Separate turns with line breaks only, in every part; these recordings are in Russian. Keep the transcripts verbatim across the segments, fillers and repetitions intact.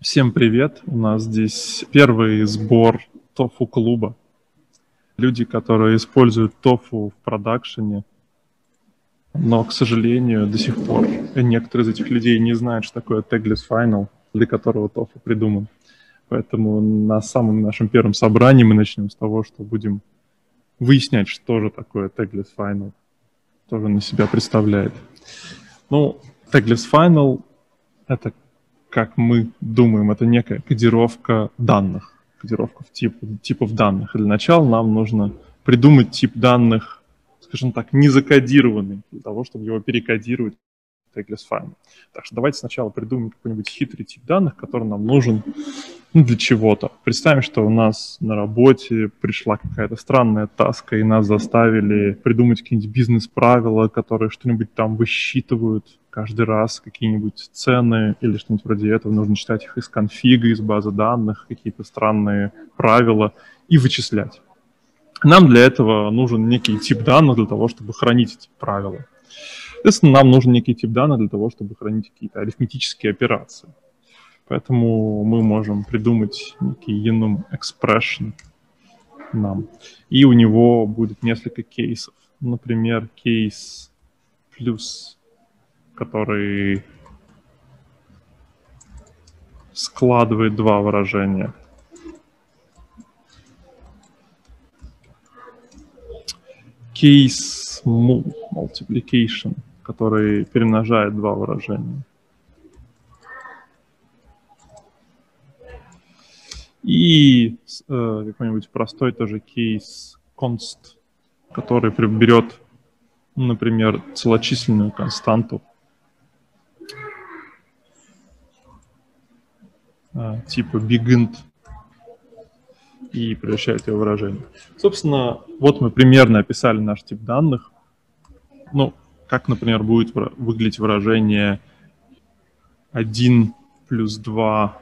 Всем привет! У нас здесь первый сбор тофу-клуба. Люди, которые используют тофу в продакшене, но, к сожалению, до сих пор некоторые из этих людей не знают, что такое Tagless Final, для которого тофу придуман. Поэтому на самом нашем первом собрании мы начнем с того, что будем выяснять, что же такое Tagless Final, что же он из себя представляет. Ну, Tagless Final — это, как мы думаем, это некая кодировка данных, кодировка в тип, типов данных. И для начала нам нужно придумать тип данных, скажем так, не закодированный, для того, чтобы его перекодировать в Tagless Final. Так что давайте сначала придумаем какой-нибудь хитрый тип данных, который нам нужен, ну, для чего-то. Представим, что у нас на работе пришла какая-то странная таска, и нас заставили придумать какие-нибудь бизнес-правила, которые что-нибудь там высчитывают каждый раз, какие-нибудь цены или что-нибудь вроде этого. Нужно читать их из конфига, из базы данных, какие-то странные правила и вычислять. Нам для этого нужен некий тип данных для того, чтобы хранить эти правила. Соответственно, нам нужен некий тип данных для того, чтобы хранить какие-то арифметические операции. Поэтому мы можем придумать некий enum expression нам. И у него будет несколько кейсов. Например, кейс плюс, который складывает два выражения. Кейс multiplication, который перемножает два выражения. И э, какой-нибудь простой тоже кейс const, который берет, например, целочисленную константу э, типа bigint и превращает ее в выражение. Собственно, вот мы примерно описали наш тип данных. Ну, как, например, будет выглядеть выражение один плюс два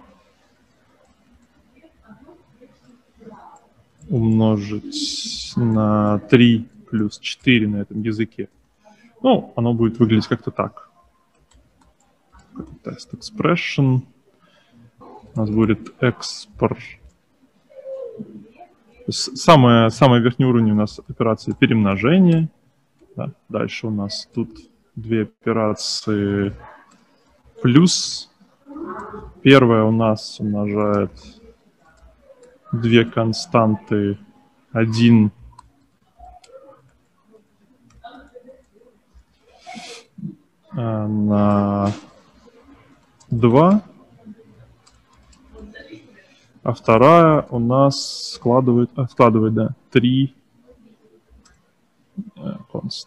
умножить на три плюс четыре на этом языке. Ну, оно будет выглядеть как-то так. Test expression. У нас будет export. Самое, самый верхний уровень у нас операция перемножения. Да. Дальше у нас тут две операции плюс. Первая у нас умножает две константы один на два, а вторая у нас складывает, а, складывает, да, три const.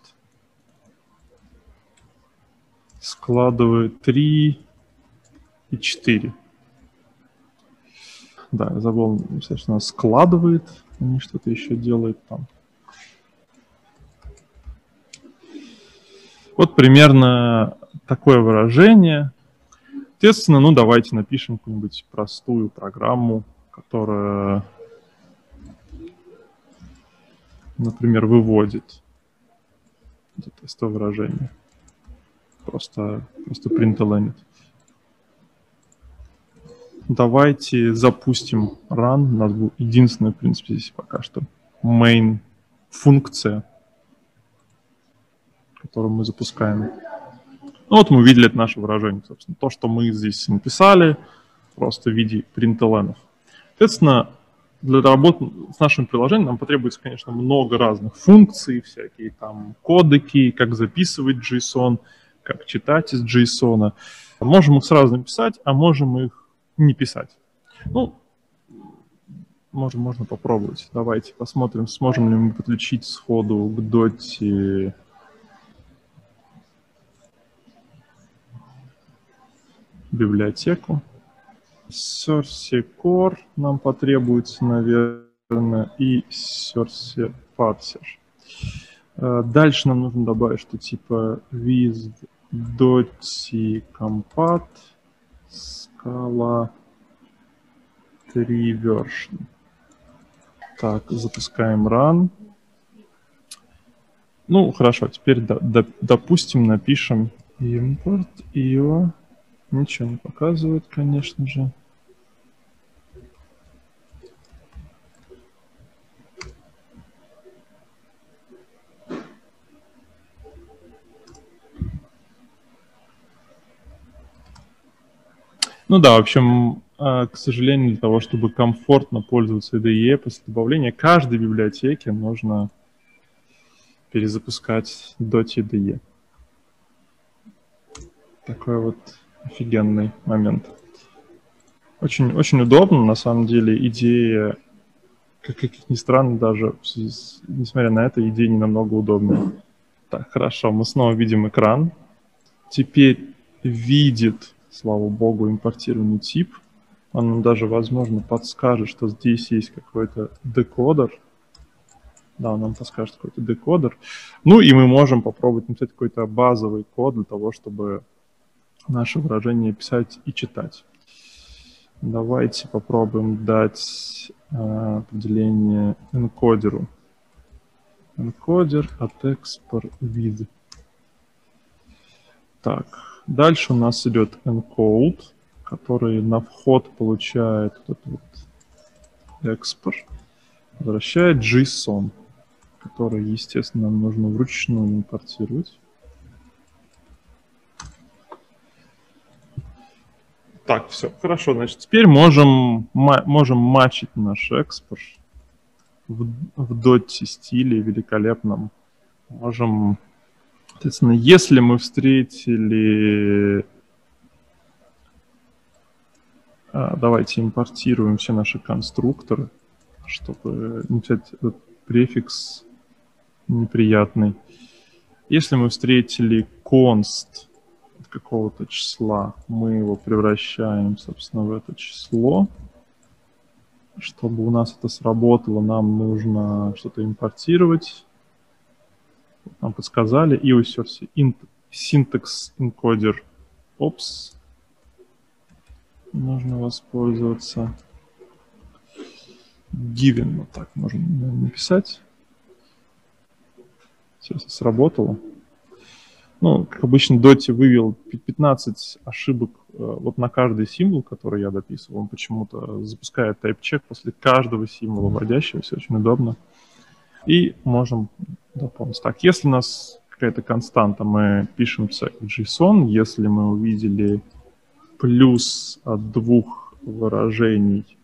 Складывает три и четыре. Да, я забыл, естественно, складывает, они что-то еще делают там. Вот примерно такое выражение. Естественно, ну давайте напишем какую-нибудь простую программу, которая, например, выводит это тестовое выражение. Просто, просто println. Давайте запустим run. У нас будет единственная, в принципе, здесь пока что main функция, которую мы запускаем. Ну, вот мы увидели это наше выражение, собственно. То, что мы здесь написали, просто в виде println. Соответственно, для работы с нашим приложением нам потребуется, конечно, много разных функций, всякие там кодеки, как записывать JSON, как читать из JSON. Можем их сразу написать, а можем их не писать. Ну, можем, можно попробовать. Давайте посмотрим, сможем ли мы подключить сходу к доте библиотеку. Source Core нам потребуется, наверное, и Source Parser. Дальше нам нужно добавить, что типа with dot compat scala три version. Так, запускаем run. Ну, хорошо, теперь, до, до, допустим, напишем import io. Ничего не показывает, конечно же. Ну да, в общем, к сожалению, для того, чтобы комфортно пользоваться ай ди и, после добавления каждой библиотеки нужно перезапускать .ай ди и. Такой вот офигенный момент. Очень, очень удобно, на самом деле, идея, как, как ни странно, даже, несмотря на это, идея не намного удобнее. Так, хорошо, мы снова видим экран. Теперь видит, слава богу, импортированный тип. Он нам даже, возможно, подскажет, что здесь есть какой-то декодер. Да, он нам подскажет какой-то декодер. Ну и мы можем попробовать написать какой-то базовый код для того, чтобы наше выражение писать и читать. Давайте попробуем дать э, определение энкодеру. Энкодер от export with. Так, дальше у нас идет encode, который на вход получает вот этот вот экспорт, возвращает JSON, который, естественно, нам нужно вручную импортировать. Так, все, хорошо, значит, теперь можем, можем матчить наш экспорт в, в доте стиле великолепном. Можем, соответственно, если мы встретили... А, давайте импортируем все наши конструкторы, чтобы не писать этот префикс неприятный. Если мы встретили const какого-то числа, мы его превращаем, собственно, в это число. Чтобы у нас это сработало, нам нужно что-то импортировать. Нам подсказали. и о source syntax encoder ops. Нужно воспользоваться given. Вот так можно написать. Сейчас сработало. Ну, как обычно, Dotty вывел пятнадцать ошибок вот на каждый символ, который я дописывал. Он почему-то запускает type-check после каждого символа вводящегося. Очень удобно. И можем дополнить. Так, если у нас какая-то константа, мы пишем JSON. Если мы увидели плюс от двух выражений,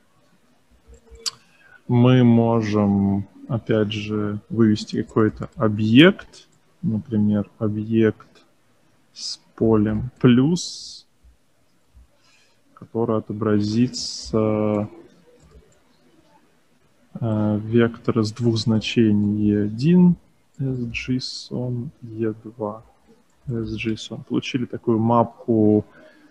мы можем, опять же, вывести какой-то объект. Например, объект с полем плюс, который отобразится э, вектор из двух значений и один sJSON, и два sJSON. Получили такую мапку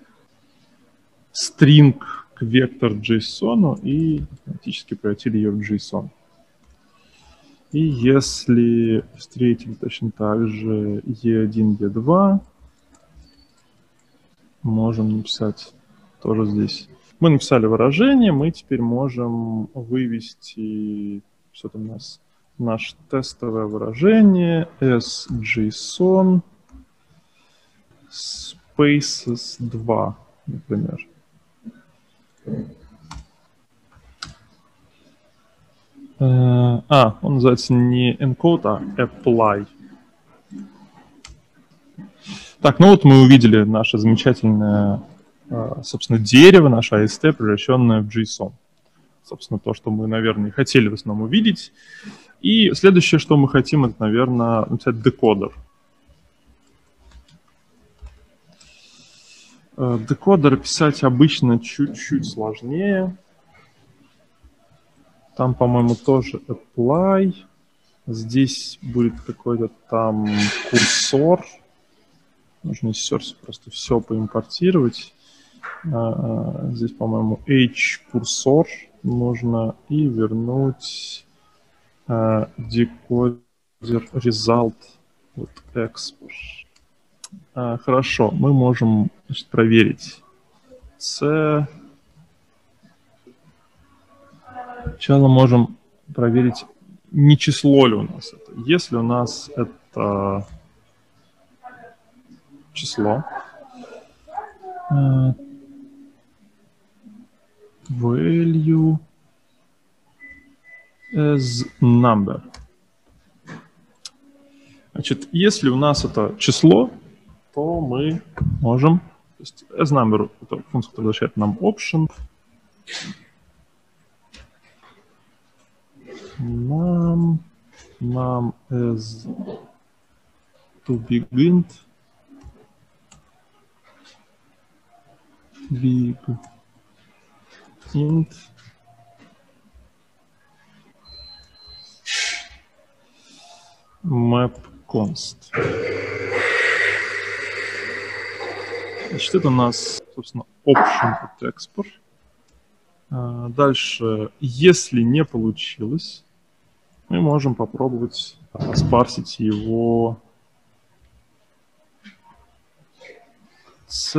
string к вектор JSON и автоматически превратили ее в JSON. И если встретим точно так же и один, и два, можем написать тоже здесь. Мы написали выражение, мы теперь можем вывести, что там у нас, наше тестовое выражение, sJSON spaces два, например. А, он называется не encode, а apply. Так, ну вот мы увидели наше замечательное, собственно, дерево, наше эй эс ти, превращенное в JSON. Собственно, то, что мы, наверное, хотели в основном увидеть. И следующее, что мы хотим, это, наверное, написать декодер. Декодер писать обычно чуть-чуть сложнее. Там, по-моему, тоже apply. Здесь будет какой-то там курсор. Нужно из source просто все поимпортировать. Здесь, по-моему, h-курсор нужно и вернуть декодер result вот export. Хорошо, мы можем, значит, проверить. C. Сначала можем проверить, не число ли у нас это. Если у нас это число, value as number. Значит, если у нас это число, то мы можем есть asNumber — это функция, которая возвращает нам option. Num, num as to begin big int map const. Значит, это у нас, собственно, option от export. Дальше, если не получилось, мы можем попробовать спарсить его с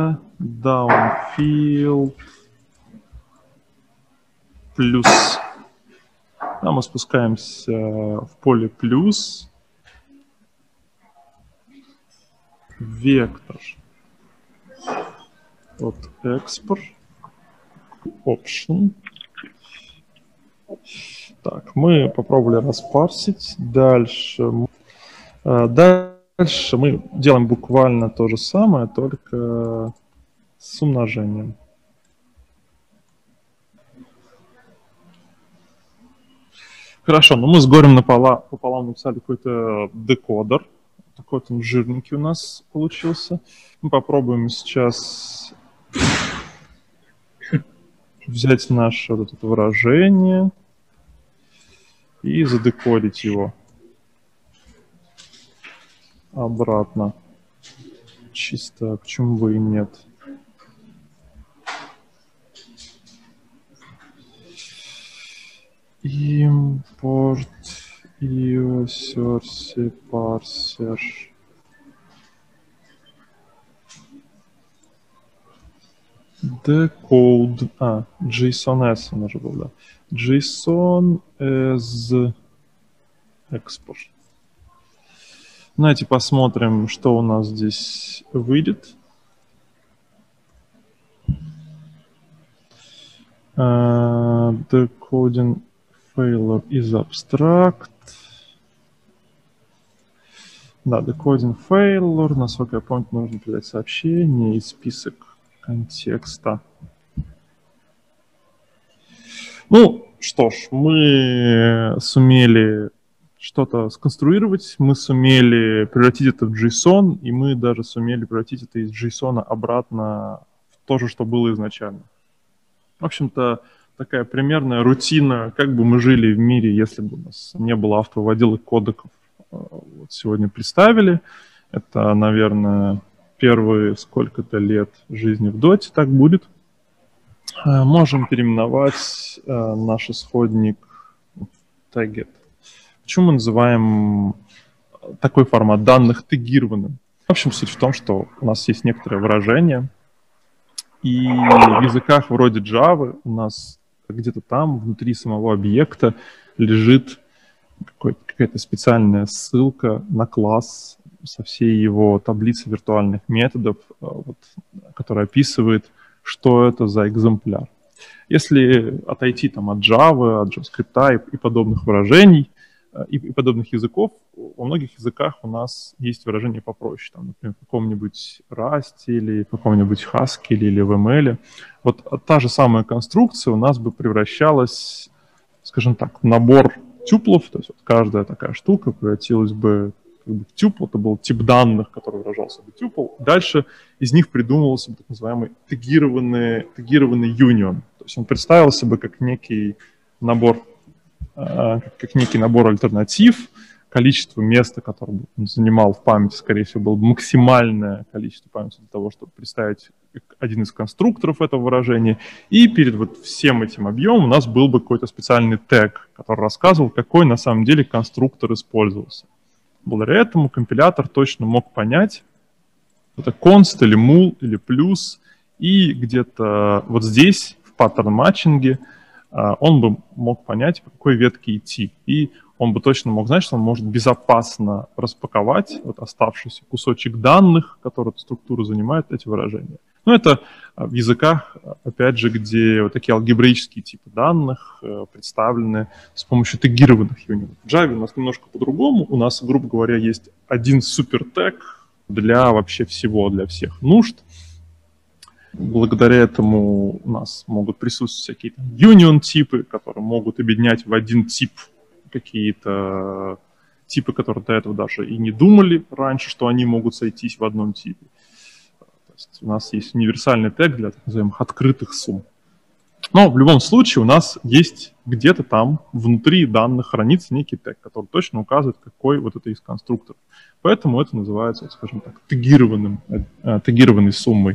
downfield плюс. Да, мы спускаемся в поле плюс, вектор от export option. Так, мы попробовали распарсить. Дальше, дальше мы делаем буквально то же самое, только с умножением. Хорошо, но мы с горем напополам, пополам написали какой-то декодер. Такой вот он жирненький у нас получился. Мы попробуем сейчас взять наше вот это выражение и задекодить его обратно. Чисто, почему бы и нет. Import io source parser. Decode. А, JSON-S он уже был, да. JSON as export. Давайте посмотрим, что у нас здесь выйдет. Uh, decoding failure is abstract. Да, decoding failure. Насколько я помню, нужно передать сообщение и список контекста. Ну, что ж, мы сумели что-то сконструировать, мы сумели превратить это в JSON, и мы даже сумели превратить это из JSON обратно в то же, что было изначально. В общем-то, такая примерная рутина, как бы мы жили в мире, если бы у нас не было автовыводилок кодеков. Вот сегодня представили. Это, наверное, первые сколько-то лет жизни в доте так будет. Можем переименовать наш исходник в tagged. Почему мы называем такой формат данных тегированным? В общем, суть в том, что у нас есть некоторое выражение, и в языках вроде Java у нас где-то там, внутри самого объекта, лежит какая-то специальная ссылка на класс со всей его таблицей виртуальных методов, вот, которая описывает, что это за экземпляр. Если отойти там, от Java, от JavaScript и, и подобных выражений, и, и подобных языков, во многих языках у нас есть выражения попроще. Там, например, в каком-нибудь Rust или в каком-нибудь Haskell или в эм эл. Вот та же самая конструкция у нас бы превращалась, скажем так, в набор тюплов. То есть вот каждая такая штука превратилась бы как бы в тюпл. Это был тип данных, который выражался бы тюпл. Дальше из них придумывался бы так называемый тегированный, тегированный union. То есть он представился бы как некий набор как некий набор альтернатив, количество места, которое он занимал в памяти, скорее всего, было бы максимальное количество памяти для того, чтобы представить один из конструкторов этого выражения. И перед вот всем этим объемом у нас был бы какой-то специальный тег, который рассказывал, какой на самом деле конструктор использовался. Благодаря этому компилятор точно мог понять, это const или mul или плюс, и где-то вот здесь, в паттерн-матчинге, он бы мог понять, по какой ветке идти. И он бы точно мог знать, что он может безопасно распаковать вот оставшийся кусочек данных, который эту структуру занимает, эти выражения. Но это в языках, опять же, где вот такие алгебраические типы данных представлены с помощью тегированных юнитов. В Java у нас немножко по-другому. У нас, грубо говоря, есть один супертег для вообще всего, для всех нужд. Благодаря этому у нас могут присутствовать всякие там union-типы, которые могут объединять в один тип какие-то типы, которые до этого даже и не думали раньше, что они могут сойтись в одном типе. То есть у нас есть универсальный тег для так называемых открытых сумм. Но в любом случае у нас есть где-то там внутри данных хранится некий тег, который точно указывает, какой вот это из конструкторов. Поэтому это называется, скажем так, тегированным, э, тегированной суммой.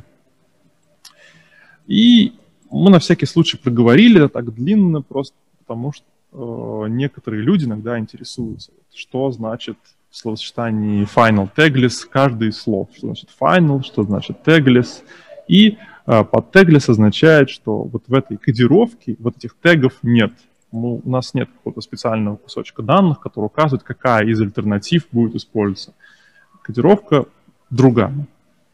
И мы на всякий случай проговорили это так длинно, просто потому что э, некоторые люди иногда интересуются, что значит в словосочетании final tagless каждый из слов. Что значит final, что значит tagless. И э, под tagless означает, что вот в этой кодировке вот этих тегов нет. Мы, у нас нет какого-то специального кусочка данных, который указывает, какая из альтернатив будет использоваться. Кодировка другая.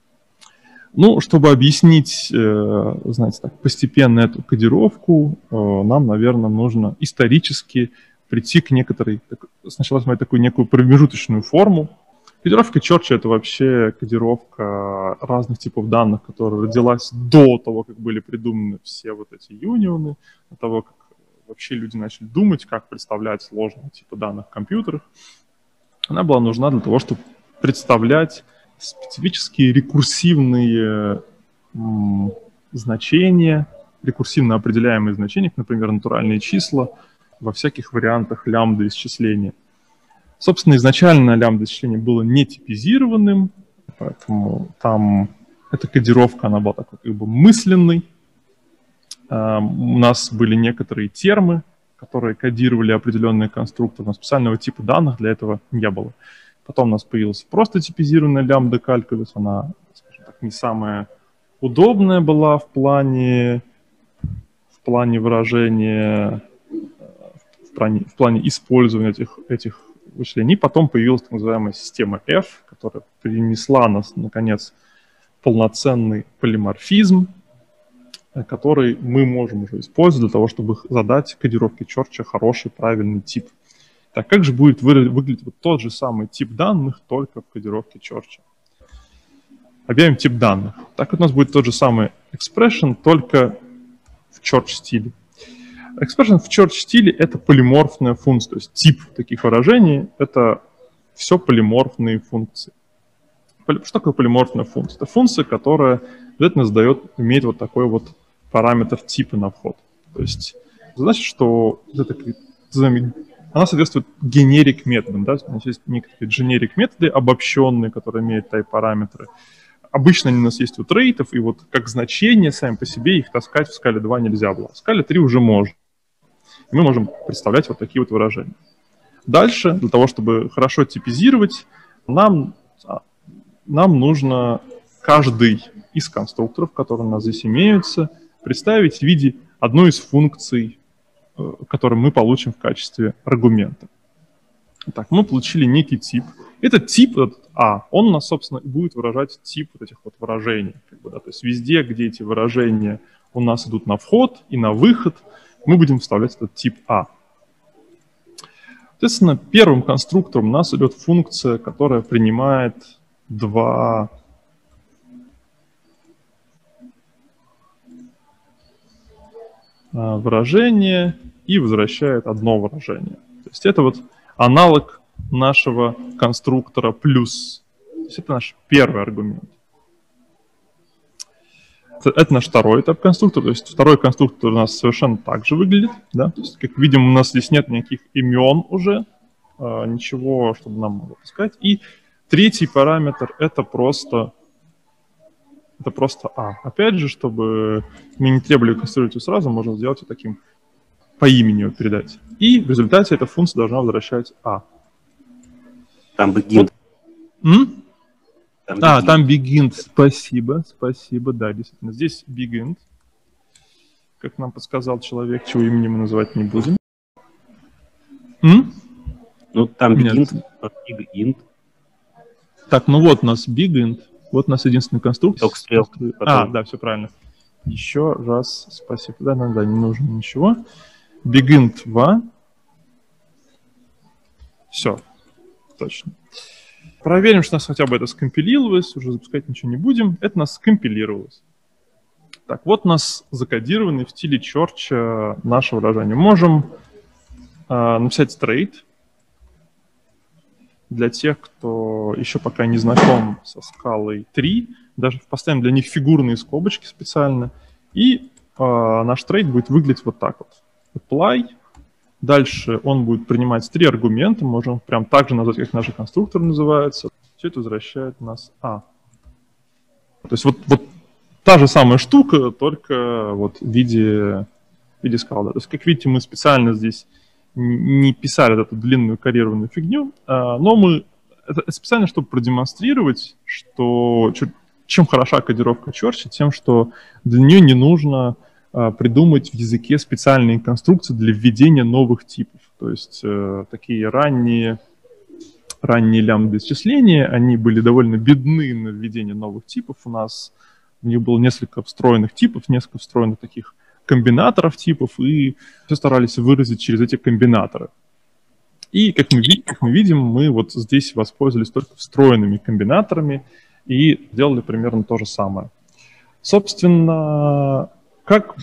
Ну, чтобы объяснить, э, знаете, так, постепенно эту кодировку, э, нам, наверное, нужно исторически прийти к некоторой, так, сначала смотреть такую некую промежуточную форму. Кодировка Чорча — это вообще кодировка разных типов данных, которая родилась до того, как были придуманы все вот эти юнионы, до того, как вообще люди начали думать, как представлять сложные типы данных в компьютерах. Она была нужна для того, чтобы представлять специфические рекурсивные м, значения, рекурсивно определяемые значения, например, натуральные числа во всяких вариантах лямбда исчисления. Собственно, изначально лямбда исчисление было не типизированным, поэтому там эта кодировка, она была такой как бы мысленной. Uh, у нас были некоторые термы, которые кодировали определенные конструкторы, но специального типа данных для этого не было. Потом у нас появилась просто типизированная лямбда калькулюс, она, скажем так, не самая удобная была в плане, в плане выражения, в плане, в плане использования этих, этих вычислений. Потом появилась так называемая система F, которая принесла нас, наконец, полноценный полиморфизм, который мы можем уже использовать для того, чтобы задать кодировке Чорча хороший, правильный тип. Так как же будет выглядеть вот тот же самый тип данных, только в кодировке Чорча? Объявим тип данных. Так вот у нас будет тот же самый expression, только в Church-стиле. Expression в Church-стиле — это полиморфная функция, то есть тип таких выражений — это все полиморфные функции. Что такое полиморфная функция? Это функция, которая обязательно задает, имеет вот такой вот параметр типа на вход. То есть значит, что это, она соответствует генерик методам. Да? У нас есть некоторые generic методы обобщенные, которые имеют type-параметры. Обычно они у нас есть у трейтов, и вот как значения сами по себе их таскать в скале два нельзя было. В скале три уже можно. И мы можем представлять вот такие вот выражения. Дальше, для того, чтобы хорошо типизировать, нам, нам нужно каждый из конструкторов, которые у нас здесь имеются, представить в виде одной из функций, которые мы получим в качестве аргумента. Так, мы получили некий тип. Этот тип, этот А, он у нас, собственно, будет выражать тип вот этих вот выражений. Как бы, да, то есть везде, где эти выражения у нас идут на вход и на выход, мы будем вставлять этот тип А. Соответственно, первым конструктором у нас идет функция, которая принимает два выражения и возвращает одно выражение. То есть это вот аналог нашего конструктора плюс. То есть это наш первый аргумент. Это наш второй этап конструктора. То есть второй конструктор у нас совершенно так же выглядит. Да? То есть, как видим, у нас здесь нет никаких имен уже, ничего, чтобы нам могло сказать. И третий параметр — это просто, это просто А. Опять же, чтобы мы не требовали конструировать его сразу, можно сделать его таким, по имени его передать. И в результате эта функция должна возвращать А.
Там begin.
Вот. Там а, begin. Там begin. Спасибо, спасибо, да, действительно. Здесь begin, как нам подсказал человек, чего имени мы называть не будем. М?
Ну, там begin, begin.
Так, ну вот у нас begin, вот у нас единственный конструктор.
Потом...
А, да, все правильно. Еще раз спасибо. Да, да, да, не нужно ничего. Begin два. Все, точно. Проверим, что у нас хотя бы это скомпилировалось. Уже запускать ничего не будем. Это у нас скомпилировалось. Так, вот у нас закодированный в стиле Church наше выражение. Можем э, написать straight для тех, кто еще пока не знаком со скалой три. Даже поставим для них фигурные скобочки специально. И э, наш straight будет выглядеть вот так вот. Apply. Дальше он будет принимать три аргумента. Можем прям так же назвать, как наши конструкторы называются. Все это возвращает нас А. То есть вот, вот та же самая штука, только вот в виде, в виде скал. Да. То есть, как видите, мы специально здесь не писали эту длинную карьерную фигню, но мы это специально, чтобы продемонстрировать, что чем хороша кодировка Church, тем, что для нее не нужно придумать в языке специальные конструкции для введения новых типов. То есть такие ранние, ранние лямбда-исчисления, они были довольно бедны на введение новых типов. У нас у них было несколько встроенных типов, несколько встроенных таких комбинаторов типов, и все старались выразить через эти комбинаторы. И, как мы, как мы видим, мы вот здесь воспользовались только встроенными комбинаторами и сделали примерно то же самое. Собственно, как...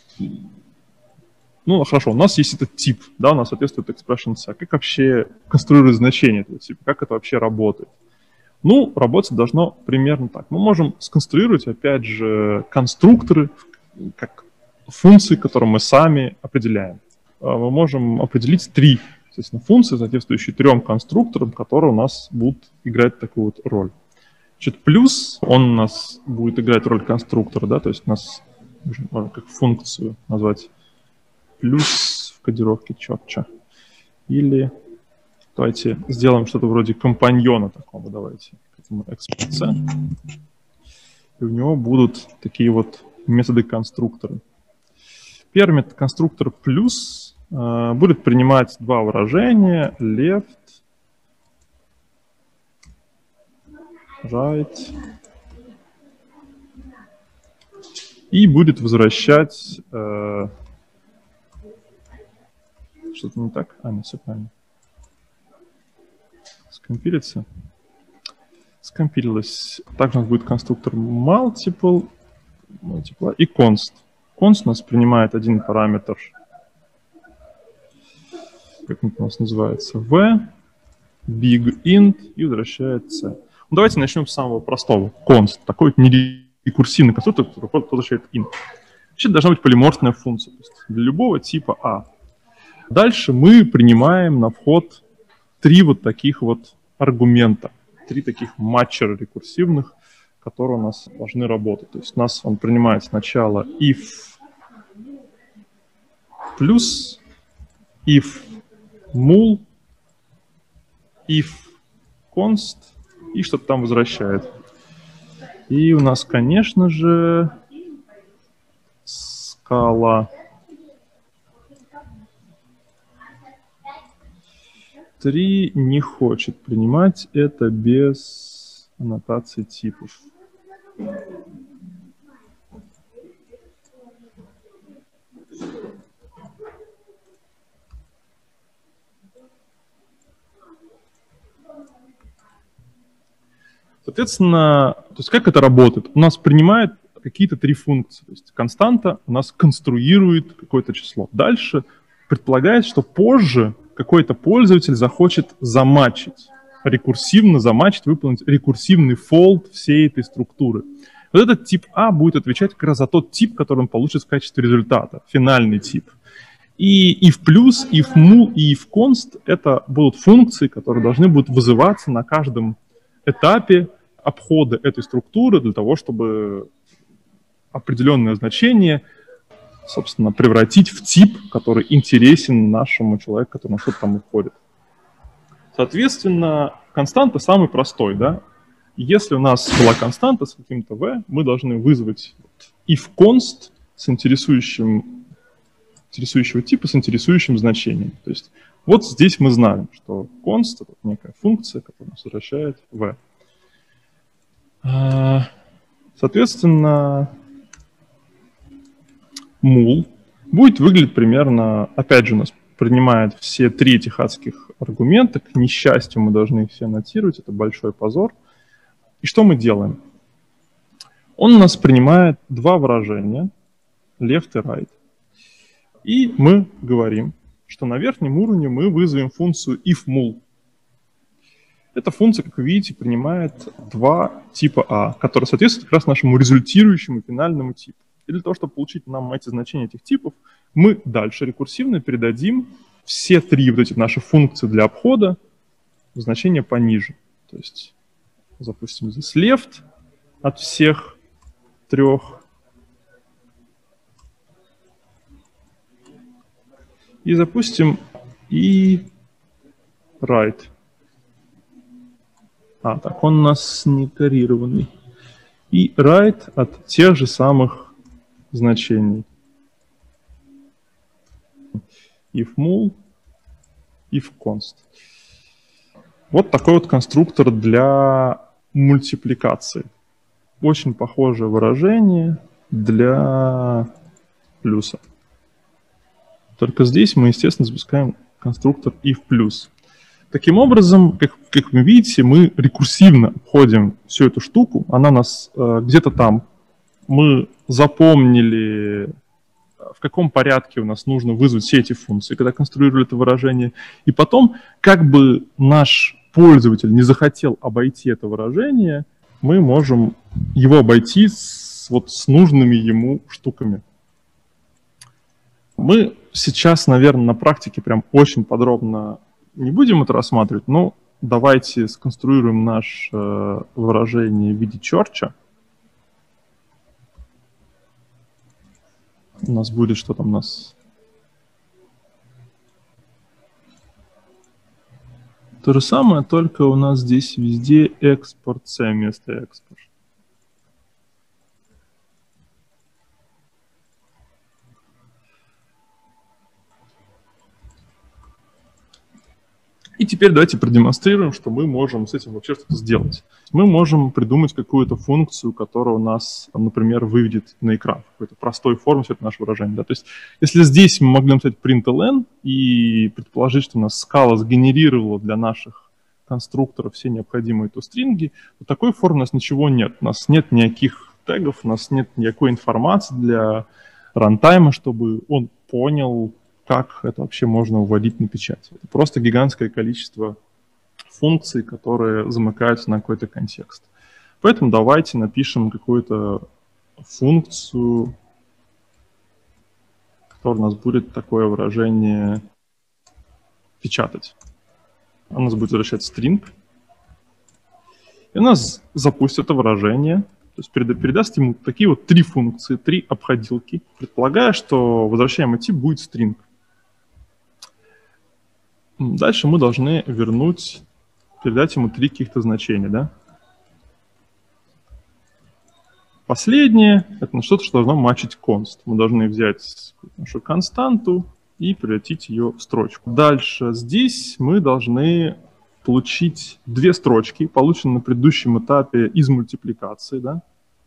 Ну, хорошо, у нас есть этот тип, да, у нас соответствует expression C. Как вообще конструировать значение этого типа? Как это вообще работает? Ну, работать должно примерно так. Мы можем сконструировать, опять же, конструкторы, как функции, которые мы сами определяем. Мы можем определить три, естественно, функции, соответствующие трем конструкторам, которые у нас будут играть такую вот роль. Значит, плюс он у нас будет играть роль конструктора, да, то есть у нас можно как функцию назвать плюс в кодировке Church. Или давайте сделаем что-то вроде компаньона такого, давайте, к этому экспресса. И у него будут такие вот методы конструктора. Первый метод конструктора плюс э, будет принимать два выражения left, right, и будет возвращать э, что-то не так? А, нет, все правильно. Скомпилится. Скомпилилось. Также у нас будет конструктор multiple, multiple и const. Const у нас принимает один параметр, как он у нас называется, v, big int и возвращает c. Ну, давайте начнем с самого простого. Const. Такой вот нерекурсивный конструктор, который возвращает int. Вообще должна быть полиморфная функция. То есть для любого типа a. Дальше мы принимаем на вход три вот таких вот аргумента, три таких матчера рекурсивных, которые у нас должны работать. То есть у нас он принимает сначала if плюс, if mul, if const и что-то там возвращает. И у нас, конечно же, скала три не хочет принимать это без аннотации типов. Соответственно, то есть как это работает? У нас принимает какие-то три функции. То есть константа у нас конструирует какое-то число. Дальше предполагает, что позже какой-то пользователь захочет заматчить, рекурсивно заматчить, выполнить рекурсивный фолд всей этой структуры. Вот этот тип А будет отвечать как раз за тот тип, который он получит в качестве результата, финальный тип. И if плюс, if mul и if const — это будут функции, которые должны будут вызываться на каждом этапе обхода этой структуры для того, чтобы определенное значение, собственно, превратить в тип, который интересен нашему человеку, который на что-то там уходит. Соответственно, константа самый простой, да? Если у нас была константа с каким-то v, мы должны вызвать if const с интересующим, интересующего типа с интересующим значением. То есть вот здесь мы знаем, что const — это некая функция, которая нас возвращает v. Соответственно, mul будет выглядеть примерно, опять же, у нас принимает все три этих адских аргумента. К несчастью, мы должны их все аннотировать, это большой позор. И что мы делаем? Он у нас принимает два выражения, left и right. И мы говорим, что на верхнем уровне мы вызовем функцию ifMul. Эта функция, как вы видите, принимает два типа А, которые соответствуют как раз нашему результирующему финальному типу. И для того, чтобы получить нам эти значения этих типов, мы дальше рекурсивно передадим все три вот эти наши функции для обхода в значение пониже. То есть запустим здесь left от всех трех. И запустим и right. А, так, он у нас не коррированный. И right от тех же самых значений. ifMul, ifConst. Вот такой вот конструктор для мультипликации. Очень похожее выражение для плюса. Только здесь мы, естественно, запускаем конструктор if+. Таким образом, как, как вы видите, мы рекурсивно обходим всю эту штуку. Она у нас э, где-то там. Мы запомнили, в каком порядке у нас нужно вызвать все эти функции, когда конструировали это выражение. И потом, как бы наш пользователь не захотел обойти это выражение, мы можем его обойти с, вот, с нужными ему штуками. Мы сейчас, наверное, на практике прям очень подробно не будем это рассматривать, но давайте сконструируем наше э, выражение в виде черча. У нас будет, что там у нас? То же самое, только у нас здесь везде экспорт C вместо экспорт. И теперь давайте продемонстрируем, что мы можем с этим вообще что-то сделать. Мы можем придумать какую-то функцию, которая у нас, например, выведет на экран в какой-то простой форме все это наше выражение. Да? То есть если здесь мы могли написать println и предположить, что у нас Scala сгенерировала для наших конструкторов все необходимые тостринги, то такой формы у нас ничего нет. У нас нет никаких тегов, у нас нет никакой информации для рантайма, чтобы он понял, как это вообще можно вводить на печать. Это просто гигантское количество функций, которые замыкаются на какой-то контекст. Поэтому давайте напишем какую-то функцию, которая у нас будет такое выражение печатать. Она у нас будет возвращать string. И у нас запустит это выражение. То есть передаст ему такие вот три функции, три обходилки, предполагая, что возвращаемый тип будет string. Дальше мы должны вернуть, передать ему три каких-то значения, да? Последнее — это что-то, что должно матчить const. Мы должны взять нашу константу и превратить ее в строчку. Дальше здесь мы должны получить две строчки, полученные на предыдущем этапе из мультипликации, да?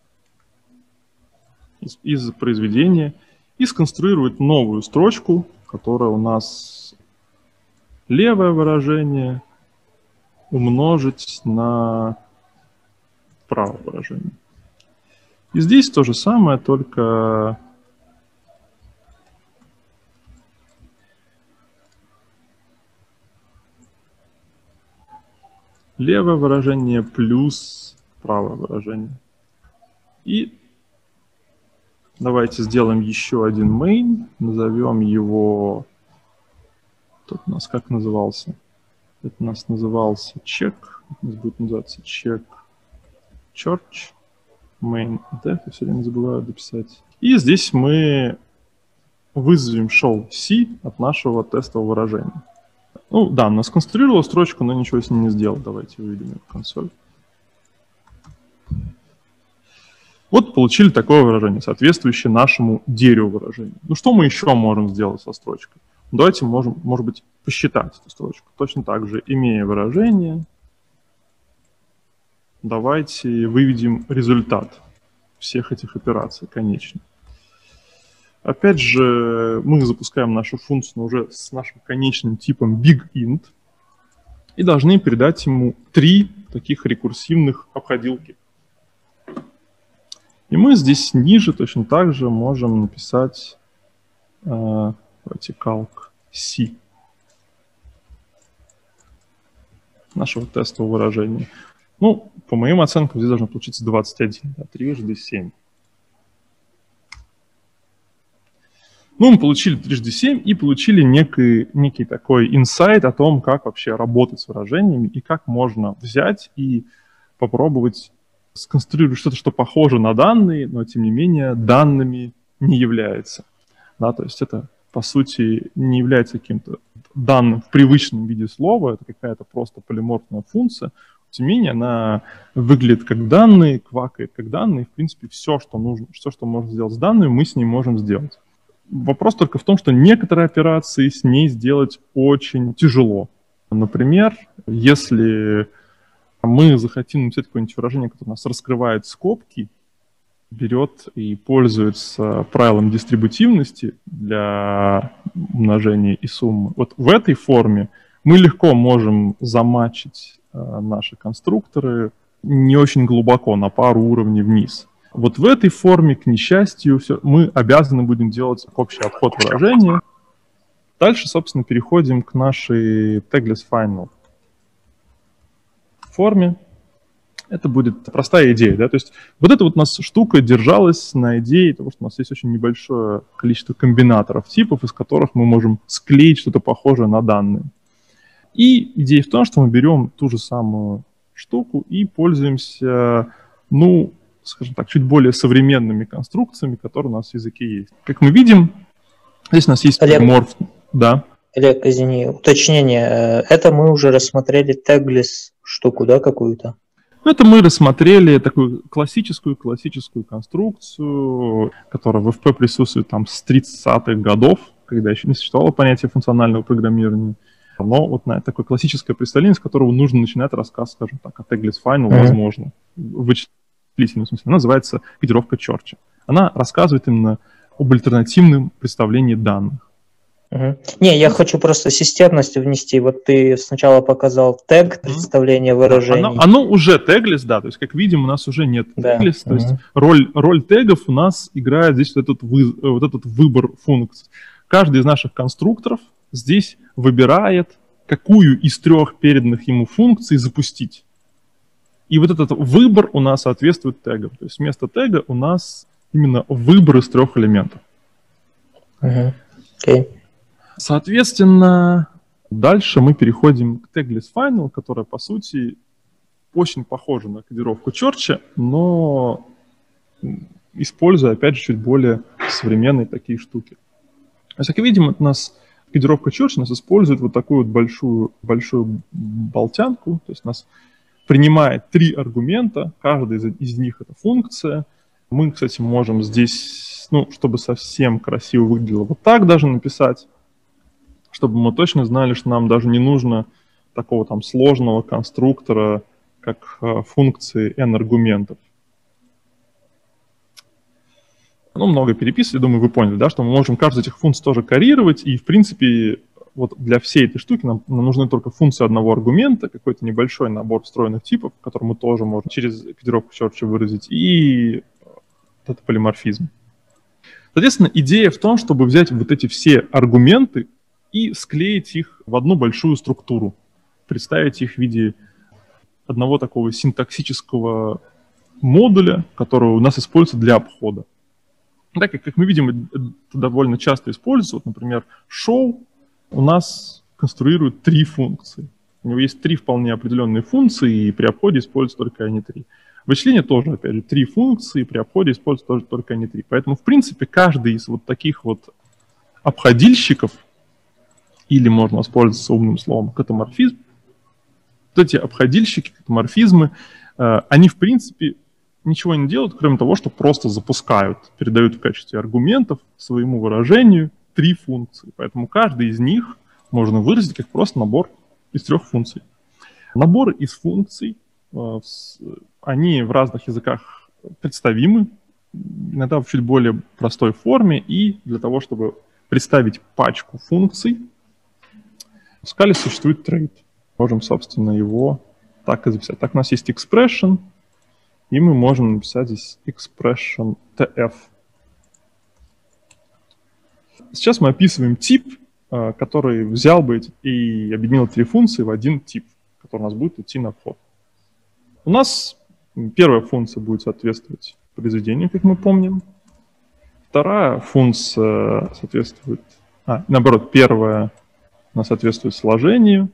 из, из произведения, и сконструировать новую строчку, которая у нас левое выражение умножить на правое выражение. И здесь то же самое, только левое выражение плюс правое выражение. И давайте сделаем еще один main, назовем его... Тут у нас как назывался? Это у нас назывался check. Это у нас будет называться check church main def. Я все время забываю дописать. И здесь мы вызовем show C от нашего тестового выражения. Ну да, она сконструировала строчку, но ничего с ней не сделал. Давайте выведем ее в консоль. Вот получили такое выражение, соответствующее нашему дереву выражению. Ну что мы еще можем сделать со строчкой? Давайте можем, может быть, посчитать эту строчку. Точно так же, имея выражение, давайте выведем результат всех этих операций, конечно. Опять же, мы запускаем нашу функцию уже с нашим конечным типом BigInt и должны передать ему три таких рекурсивных обходилки. И мы здесь ниже точно так же можем написать э, давайте calc C нашего тестового выражения. Ну, по моим оценкам, здесь должно получиться двадцать один, да, трижды семь. Ну, мы получили трижды семь и получили некий, некий такой инсайт о том, как вообще работать с выражениями и как можно взять и попробовать сконструировать что-то, что похоже на данные, но, тем не менее, данными не является. Да, то есть это, по сути, не является каким-то данным в привычном виде слова, это какая-то просто полиморфная функция. Тем не менее, она выглядит как данные, квакает как данные. В принципе, все, что нужно, все, что можно сделать с данными, мы с ней можем сделать. Вопрос только в том, что некоторые операции с ней сделать очень тяжело. Например, если мы захотим написать какое-нибудь выражение, которое у нас раскрывает скобки, берет и пользуется правилом дистрибутивности для умножения и суммы. Вот в этой форме мы легко можем замачить э, наши конструкторы не очень глубоко, на пару уровней вниз. Вот в этой форме, к несчастью, все, мы обязаны будем делать общий обход выражения. Дальше, собственно, переходим к нашей tagless final форме. Это будет простая идея, да, то есть вот эта вот у нас штука держалась на идее того, что у нас есть очень небольшое количество комбинаторов типов, из которых мы можем склеить что-то похожее на данные. И идея в том, что мы берем ту же самую штуку и пользуемся, ну, скажем так, чуть более современными конструкциями, которые у нас в языке есть. Как мы видим, здесь у нас есть полиморф. Да.
Олег, извини, уточнение. Это мы уже рассмотрели tagless штуку, да, какую-то?
Это мы рассмотрели такую классическую-классическую конструкцию, которая в эф пи присутствует там с тридцатых годов, когда еще не существовало понятия функционального программирования. Но вот на такое классическое представление, с которого нужно начинать рассказ, скажем так, о tagless final, mm-hmm. возможно, в вычислительном смысле. Она называется кодировка Чорча. Она рассказывает именно об альтернативном представлении данных.
Угу. Не, я хочу просто системность внести. Вот ты сначала показал тег, представление выражений.
Оно, оно уже теглес, да, то есть, как видим, у нас уже нет
да.
теглес, то
угу.
есть роль, роль тегов у нас играет здесь вот этот, вы, вот этот выбор функций. Каждый из наших конструкторов здесь выбирает, какую из трех переданных ему функций запустить. И вот этот выбор у нас соответствует тегам. То есть вместо тега у нас именно выбор из трех элементов.
Угу. Okay.
Соответственно, дальше мы переходим к tagless final, которая, по сути, очень похожа на кодировку Чорча, но используя, опять же, чуть более современные такие штуки. То есть, как видим, у нас кодировка Чорча нас использует вот такую вот большую, большую болтянку, то есть у нас принимает три аргумента, каждый из, из них это функция. Мы, кстати, можем здесь, ну, чтобы совсем красиво выглядело, вот так даже написать, чтобы мы точно знали, что нам даже не нужно такого там сложного конструктора, как э, функции n-аргументов. Ну, много переписывали, думаю, вы поняли, да, что мы можем каждую из этих функций тоже карировать, и, в принципе, вот для всей этой штуки нам, нам нужны только функции одного аргумента, какой-то небольшой набор встроенных типов, который мы тоже можем через кодировку Чорча выразить, и это полиморфизм. Соответственно, идея в том, чтобы взять вот эти все аргументы и склеить их в одну большую структуру, представить их в виде одного такого синтаксического модуля, который у нас используется для обхода. Так как, как мы видим, это довольно часто используется. Вот, например, show у нас конструирует три функции. У него есть три вполне определенные функции, и при обходе используются только они три. Вычисление тоже, опять же, три функции, при обходе используются тоже только они три. Поэтому, в принципе, каждый из вот таких вот обходильщиков, или можно воспользоваться умным словом катаморфизм, вот эти обходильщики, катаморфизмы, э, они, в принципе, ничего не делают, кроме того, что просто запускают, передают в качестве аргументов своему выражению три функции. Поэтому каждый из них можно выразить как просто набор из трех функций. Наборы из функций, э, с, они в разных языках представимы, иногда в чуть более простой форме, и для того, чтобы представить пачку функций, в Scala существует trait. Можем, собственно, его так и записать. Так у нас есть expression, и мы можем написать здесь expression tf. Сейчас мы описываем тип, который взял бы и объединил три функции в один тип, который у нас будет идти на вход. У нас первая функция будет соответствовать произведению, как мы помним. Вторая функция соответствует... А, наоборот, первая она соответствует сложению.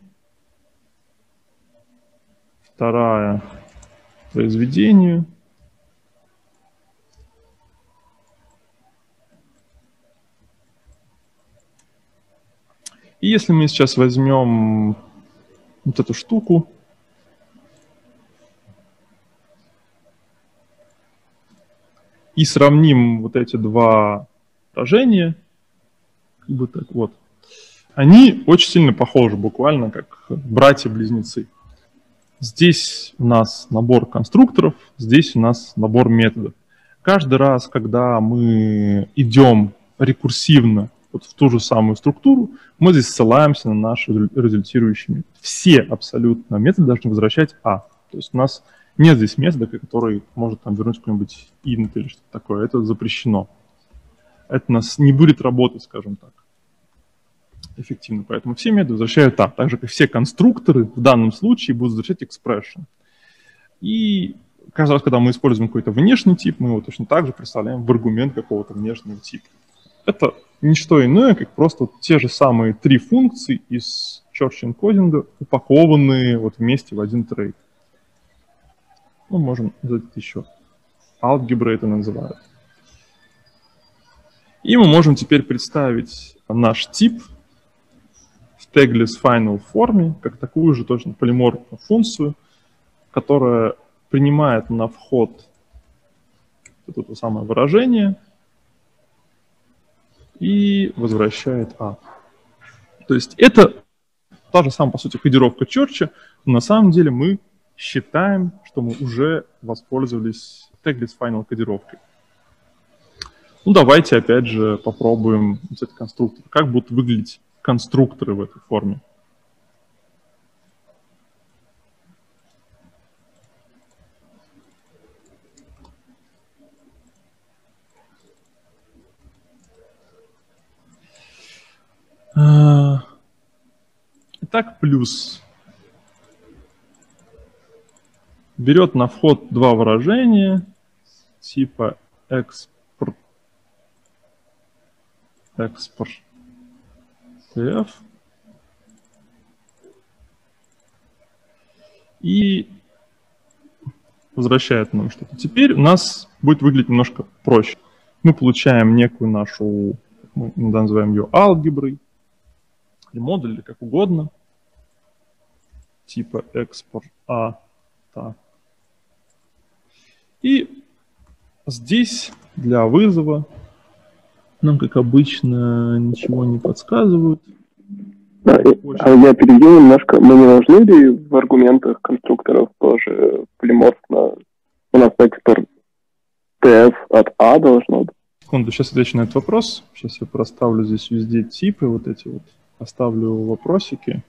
Вторая — произведению. И если мы сейчас возьмем вот эту штуку, и сравним вот эти два выражения, как бы так вот, они очень сильно похожи, буквально как братья-близнецы. Здесь у нас набор конструкторов, здесь у нас набор методов. Каждый раз, когда мы идем рекурсивно вот в ту же самую структуру, мы здесь ссылаемся на наши результирующие методы. Все абсолютно методы должны возвращать А. То есть у нас нет здесь метода, который может там вернуть какой-нибудь int или что-то такое. Это запрещено. Это у нас не будет работать, скажем так, эффективно. Поэтому все методы возвращают А. Так же, как все конструкторы в данном случае будут возвращать expression. И каждый раз, когда мы используем какой-то внешний тип, мы его точно так же представляем в аргумент какого-то внешнего типа. Это не что иное, как просто вот те же самые три функции из Church-энкодинга, упакованные вот вместе в один трейд. Мы можем сделать еще. Алгебра это называют. И мы можем теперь представить наш тип в tagless final форме, как такую же точно полиморфную функцию, которая принимает на вход вот это самое выражение и возвращает А. То есть это та же самая, по сути, кодировка Church, но на самом деле мы считаем, что мы уже воспользовались tagless final кодировкой. Ну, давайте опять же попробуем взять конструктор. Как будут выглядеть конструкторы в этой форме? Итак, плюс берет на вход два выражения типа export, export tf и возвращает нам что-то. Теперь у нас будет выглядеть немножко проще. Мы получаем некую нашу, мы называем ее алгеброй, или модуль, или как угодно, типа export a, так. И здесь для вызова нам, как обычно, ничего не подсказывают.
Да, а я перейду немножко. Мы не должны ли в аргументах конструкторов тоже полиморфно? У нас export tf от A должно быть.
Секунду, сейчас отвечу на этот вопрос. Сейчас я проставлю здесь везде типы, вот эти вот. Оставлю вопросики.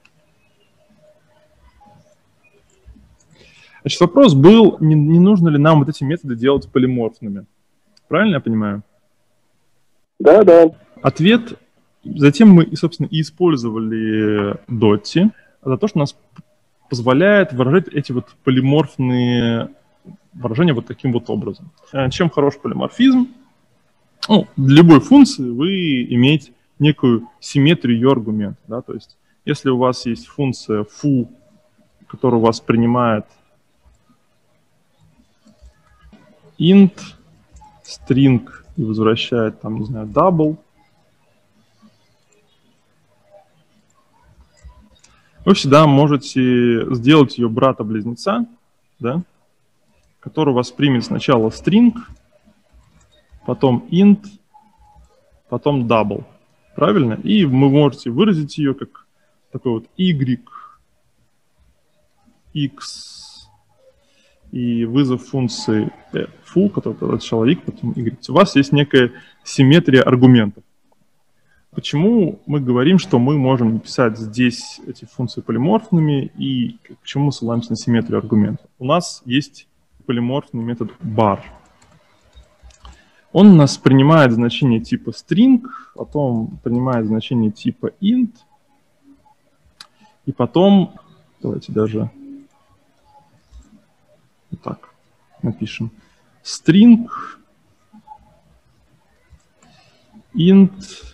Значит, вопрос был, не, не нужно ли нам вот эти методы делать полиморфными. Правильно я понимаю?
Да, да.
Ответ. Затем мы, собственно, и использовали Dotty за то, что нас позволяет выражать эти вот полиморфные выражения вот таким вот образом. Чем хорош полиморфизм? Ну, для любой функции вы имеете некую симметрию ее аргумента. Да? То есть, если у вас есть функция foo, которая у вас принимает int, string и возвращает, там, не знаю, double, вы всегда можете сделать ее брата-близнеца, да, который воспримет сначала string, потом int, потом double. Правильно? И вы можете выразить ее как такой вот y, x и вызов функции foo, который сначала y, потом y. У вас есть некая симметрия аргументов. Почему мы говорим, что мы можем написать здесь эти функции полиморфными и почему мы ссылаемся на симметрию аргументов? У нас есть полиморфный метод bar. Он у нас принимает значение типа string, потом принимает значение типа int, и потом, давайте даже вот так напишем, string int.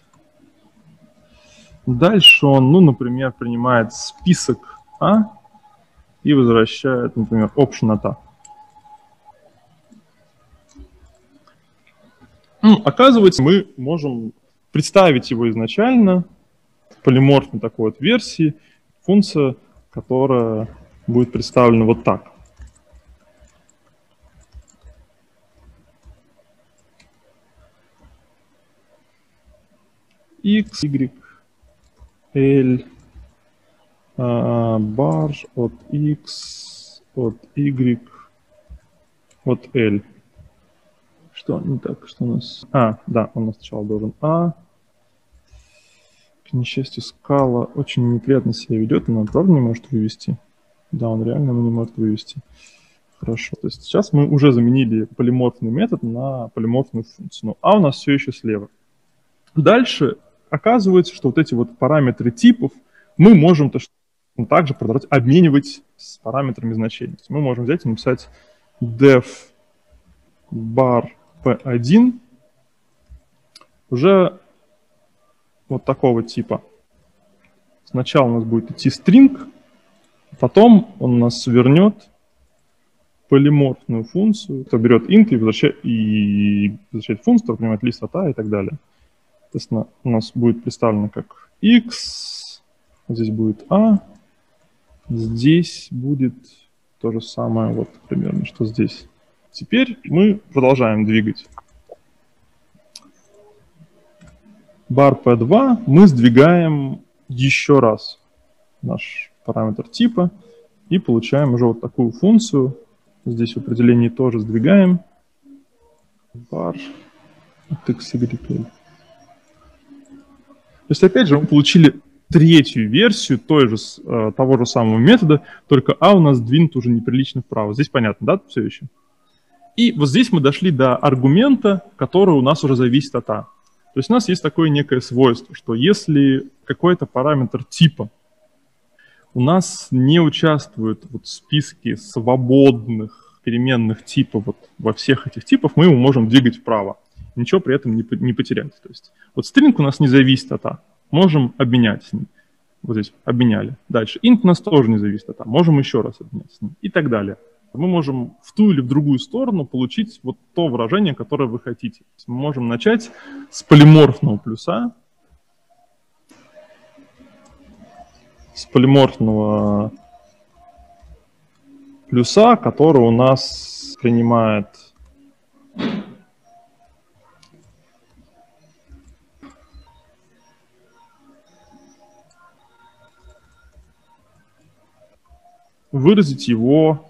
Дальше он, ну, например, принимает список А и возвращает, например, option от А. Ну, оказывается, мы можем представить его изначально в полиморфной такой вот версии, функция, которая будет представлена вот так. X, Y, L, бар от X, от Y, от L. Что не так? Что у нас? А, да, он у нас сначала должен А. К несчастью, скала очень неприятно себя ведет, она правда не может вывести. Да, он реально не может вывести. Хорошо. То есть сейчас мы уже заменили полиморфный метод на полиморфную функцию. Но А у нас все еще слева. Дальше оказывается, что вот эти вот параметры типов мы можем точно также продолжать обменивать с параметрами значений. То есть мы можем взять и написать def bar пи один уже вот такого типа. Сначала у нас будет идти string, потом он у нас вернет полиморфную функцию, то берет int и возвращает, и возвращает функцию, которая принимает лист от А и так далее. Соответственно, у нас будет представлено как x, здесь будет А, здесь будет то же самое, вот примерно, что здесь. Теперь мы продолжаем двигать. бар пи два мы сдвигаем еще раз наш параметр типа и получаем уже вот такую функцию. Здесь в определении тоже сдвигаем. Бар от x, y, l. То есть, опять же, мы получили третью версию той же, того же самого метода, только А у нас сдвинут уже неприлично вправо. Здесь понятно, да, все еще? И вот здесь мы дошли до аргумента, который у нас уже зависит от А. То есть у нас есть такое некое свойство, что если какой-то параметр типа у нас не участвует вот в списке свободных переменных типа вот во всех этих типах, мы его можем двигать вправо. Ничего при этом не, не потерять. То есть вот string у нас не зависит от А. Можем обменять с ним. Вот здесь обменяли. Дальше int у нас тоже не зависит от А. Можем еще раз обменять с ним. И так далее. Мы можем в ту или в другую сторону получить вот то выражение, которое вы хотите. Мы можем начать с полиморфного плюса, с полиморфного плюса, который у нас принимает выразить его.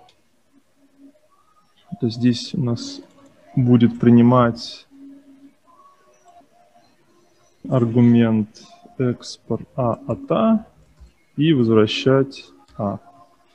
То здесь у нас будет принимать аргумент export А от А и возвращать А. То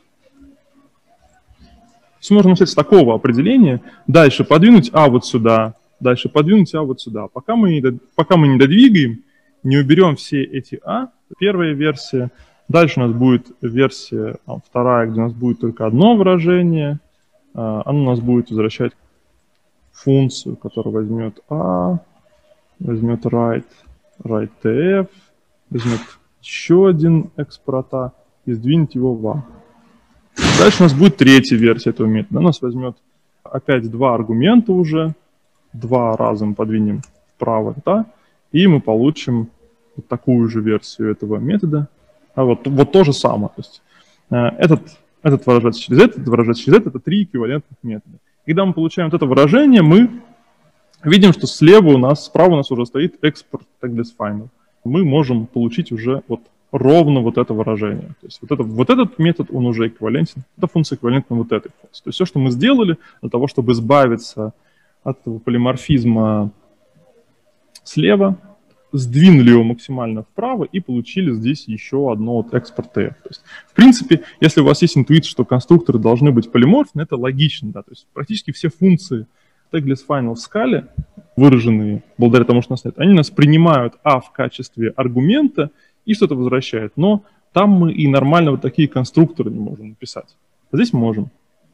есть можно начать с такого определения, дальше подвинуть А вот сюда, дальше подвинуть А вот сюда. Пока мы не, пока мы не додвигаем, не уберем все эти А, первая версия. Дальше у нас будет версия а, вторая, где у нас будет только одно выражение. Оно у нас будет возвращать функцию, которая возьмет А, возьмет write, write tf, возьмет еще один экспорт А и сдвинет его в А. Дальше у нас будет третья версия этого метода. Она у нас возьмет опять два аргумента уже, два раза мы подвинем вправо, да, и мы получим вот такую же версию этого метода. А вот, вот то же самое. То есть, этот Этот выражается через это, этот выражается через это, это три эквивалентных метода. Когда мы получаем вот это выражение, мы видим, что слева у нас, справа у нас уже стоит export tagless final. Мы можем получить уже вот ровно вот это выражение. То есть вот, это, вот этот метод, он уже эквивалентен. Эта функция эквивалентна вот этой функции. То есть все, что мы сделали для того, чтобы избавиться от этого полиморфизма слева, сдвинули его максимально вправо и получили здесь еще одно вот экспорт ти эф. То есть, в принципе, если у вас есть интуиция, что конструкторы должны быть полиморфны, это логично, да, то есть практически все функции tagless final в скале, выраженные благодаря тому, что у нас нет, они нас принимают а в качестве аргумента и что-то возвращают, но там мы и нормально вот такие конструкторы не можем написать. А здесь можем.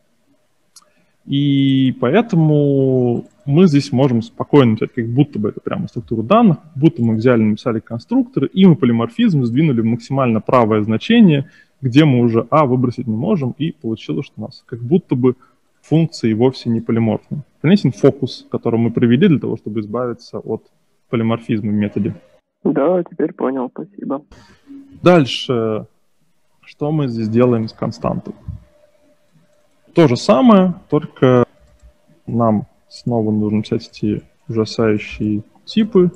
И поэтому мы здесь можем спокойно написать, как будто бы это прямо структуру данных, будто мы взяли, написали конструкторы, и мы полиморфизм сдвинули в максимально правое значение, где мы уже а выбросить не можем, и получилось, что у нас как будто бы функции вовсе не полиморфны. Понятен фокус, который мы провели для того, чтобы избавиться от полиморфизма в методе.
Да, теперь понял, спасибо.
Дальше, что мы здесь делаем с константой? То же самое, только нам снова нужно писать эти ужасающие типы.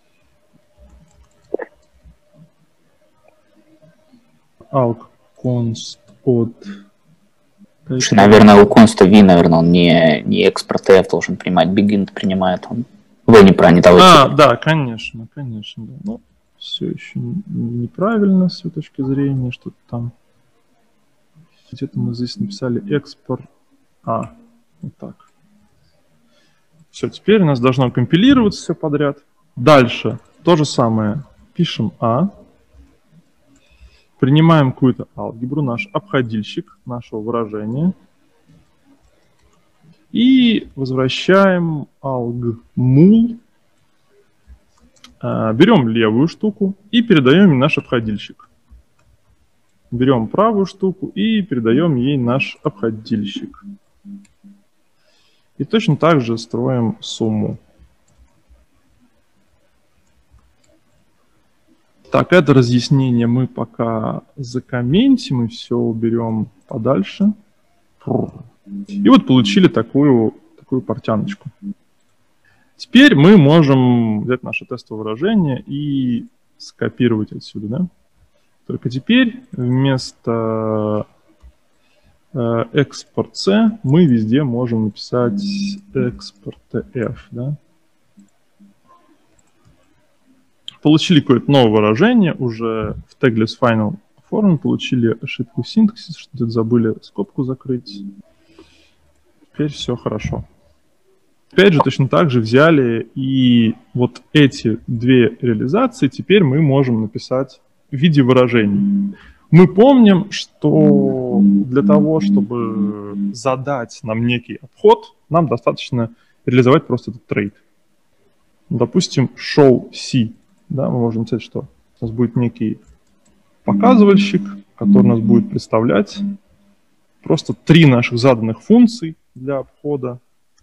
Alg const от...
Наверное, у const v, наверное, он не, не экспорт ти эф должен принимать, begin принимает он. Вы не про не того
А,
типа.
да, конечно, конечно. Да. Ну, все еще неправильно с его точки зрения, что-то там. Где-то мы здесь написали экспорт. А, вот так. Все, теперь у нас должно компилироваться все подряд. Дальше то же самое. Пишем А. Принимаем какую-то алгебру, наш обходильщик нашего выражения. И возвращаем alg_mul. Берем левую штуку и передаем ей наш обходильщик. Берем правую штуку и передаем ей наш обходильщик. И точно так же строим сумму. Так, это разъяснение мы пока закомментим и все уберем подальше. И вот получили такую, такую портяночку. Теперь мы можем взять наше тестовое выражение и скопировать отсюда, да? Только теперь вместо э, экспорт C мы везде можем написать экспорт F, да? Получили какое-то новое выражение уже в tagless final форме, получили ошибку синтаксиса, что тут забыли скобку закрыть. Теперь все хорошо. Опять же, точно так же взяли и вот эти две реализации теперь мы можем написать в виде выражений. Мы помним, что для того, чтобы задать нам некий обход, нам достаточно реализовать просто этот трейд. Допустим, show C. Да, мы можем сказать, что у нас будет некий показывальщик, который нас будет представлять просто три наших заданных функций для обхода.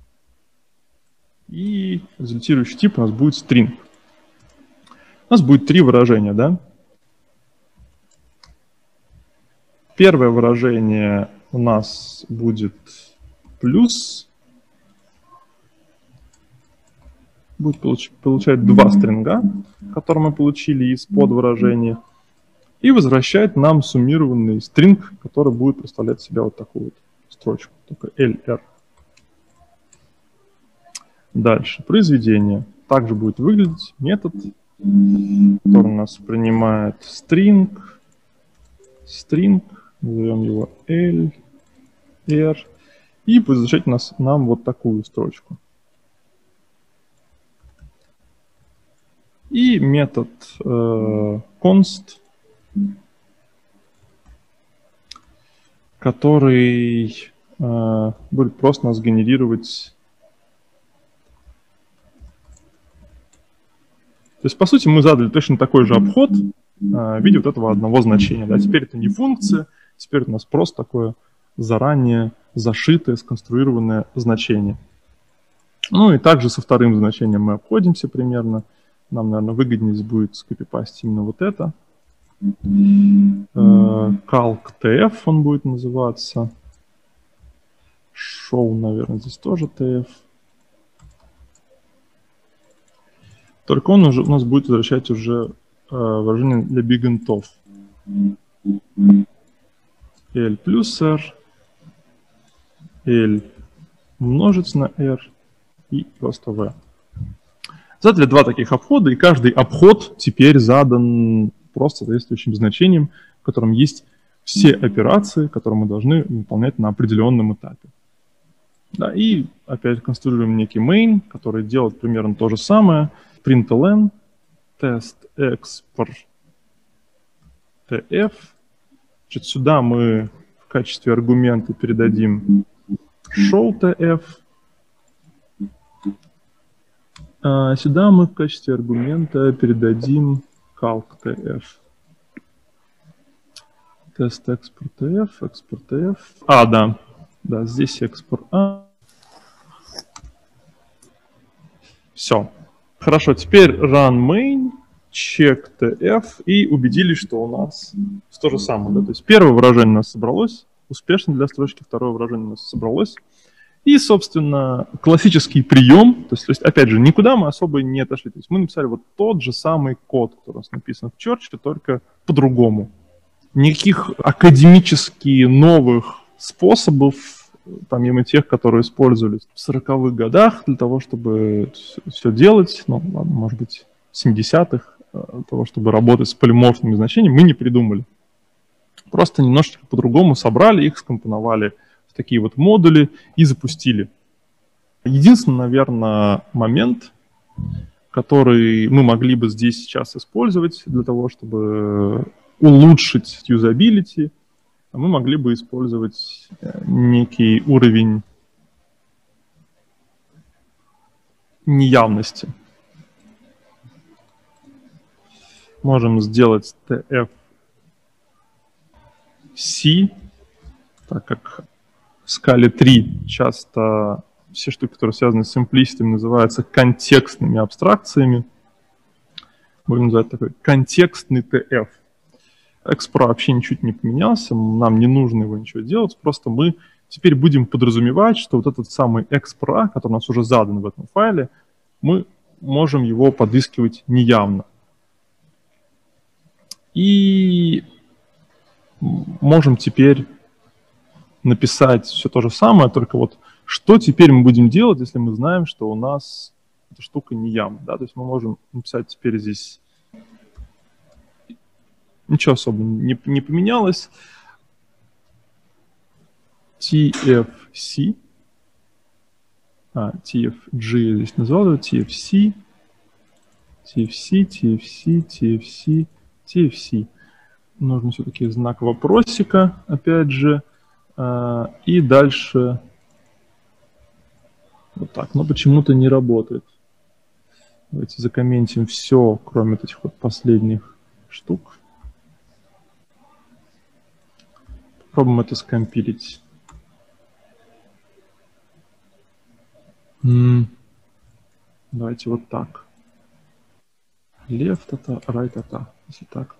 И результирующий тип у нас будет string. У нас будет три выражения, да? Первое выражение у нас будет плюс. Будет получ- получать два стринга, которые мы получили из подвыражения. И возвращает нам суммированный стринг, который будет представлять себя вот такую вот строчку. Только эл эр. Дальше. Произведение. Также будет выглядеть метод, который у нас принимает string, string, назовем его L, R, и будет возвращать нас, нам вот такую строчку. И метод э, const, который э, будет просто нас генерировать. То есть, по сути, мы задали точно такой же обход э, в виде вот этого одного значения. Да? Теперь это не функция, теперь у нас просто такое заранее зашитое, сконструированное значение. Ну и также со вторым значением мы обходимся примерно. Нам, наверное, выгоднее здесь будет скопипастить именно вот это. Calc_tf он будет называться. Show, наверное, здесь тоже tf. Только он уже у нас будет возвращать уже э, выражение для бигентов. L плюс R, L умножить на R и просто V. Задали два таких обхода, и каждый обход теперь задан просто соответствующим значением, в котором есть все операции, которые мы должны выполнять на определенном этапе. Да, и опять конструируем некий main, который делает примерно то же самое. println, test export tf. Значит, сюда мы в качестве аргумента передадим showTF. А сюда мы в качестве аргумента передадим calcTF. Test export tf, export tf. А, да. Да, здесь экспорт А. Все. Хорошо, теперь run main, check tf и убедились, что у нас то же самое. Да? То есть первое выражение у нас собралось, успешно для строчки, второе выражение у нас собралось. И, собственно, классический прием, то есть, то есть опять же, никуда мы особо не отошли. То есть мы написали вот тот же самый код, который у нас написан в Church, только по-другому. Никаких академически новых способов, помимо тех, которые использовались в сороковых годах для того, чтобы все делать, ну, ладно, может быть, в семидесятых, для того, чтобы работать с полиморфными значениями, мы не придумали. Просто немножечко по-другому собрали их, скомпоновали в такие вот модули и запустили. Единственный, наверное, момент, который мы могли бы здесь сейчас использовать для того, чтобы улучшить юзабилити, мы могли бы использовать некий уровень неявности. Можем сделать tf c, так как в скале три часто все штуки, которые связаны с simplicity, называются контекстными абстракциями. Будем называть такой контекстный tf. Экспро вообще ничуть не поменялся, нам не нужно его ничего делать, просто мы теперь будем подразумевать, что вот этот самый экспро, который у нас уже задан в этом файле, мы можем его подыскивать неявно. И можем теперь написать все то же самое, только вот что теперь мы будем делать, если мы знаем, что у нас эта штука неявна. Да? То есть мы можем написать теперь здесь... Ничего особо не, не поменялось. tfc. А, tfg я здесь назвал его. tfc. tfc, tfc, tfc, tfc. Нужно все-таки знак вопросика, опять же. А, и дальше вот так. Но почему-то не работает. Давайте закомментим все, кроме этих вот последних штук. Попробуем это скомпилить. М-м. Давайте вот так. Left это, right это. Если так.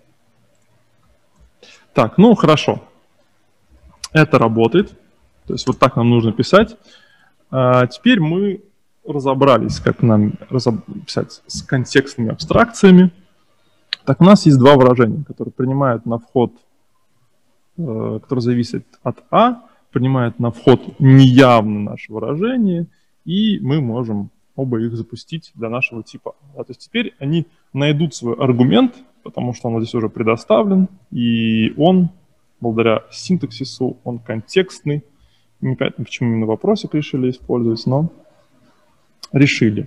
Так, ну хорошо. Это работает. То есть вот так нам нужно писать. А теперь мы разобрались, как нам писать с контекстными абстракциями. Так, у нас есть два выражения, которые принимают на вход, который зависит от А, принимает на вход неявно наше выражение, и мы можем оба их запустить для нашего типа. А, то есть теперь они найдут свой аргумент, потому что он здесь уже предоставлен, и он, благодаря синтаксису, он контекстный. Непонятно, почему именно вопросик решили использовать, но решили.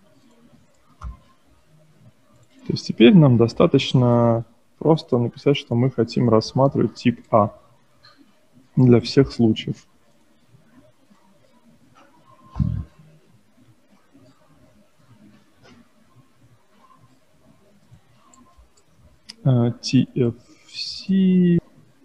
То есть теперь нам достаточно просто написать, что мы хотим рассматривать тип А для всех случаев. tfc.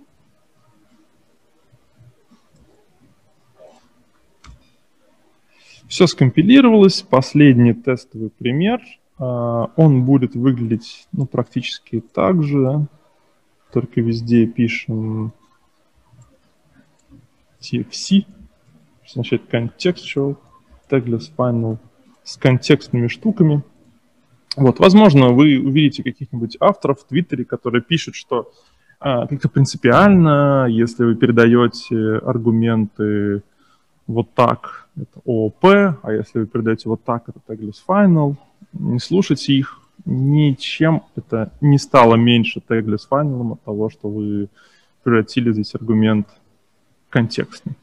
Все скомпилировалось. Последний тестовый пример. Он будет выглядеть, ну, практически так же, только везде пишем tfc, что значит contextual, tagless final, с контекстными штуками. Вот, возможно, вы увидите каких-нибудь авторов в Твиттере, которые пишут, что а, как-то принципиально, если вы передаете аргументы вот так, это ООП, а если вы передаете вот так, это tagless final. Не слушайте их, ничем это не стало меньше tagless final от того, что вы превратили здесь аргумент контекстный.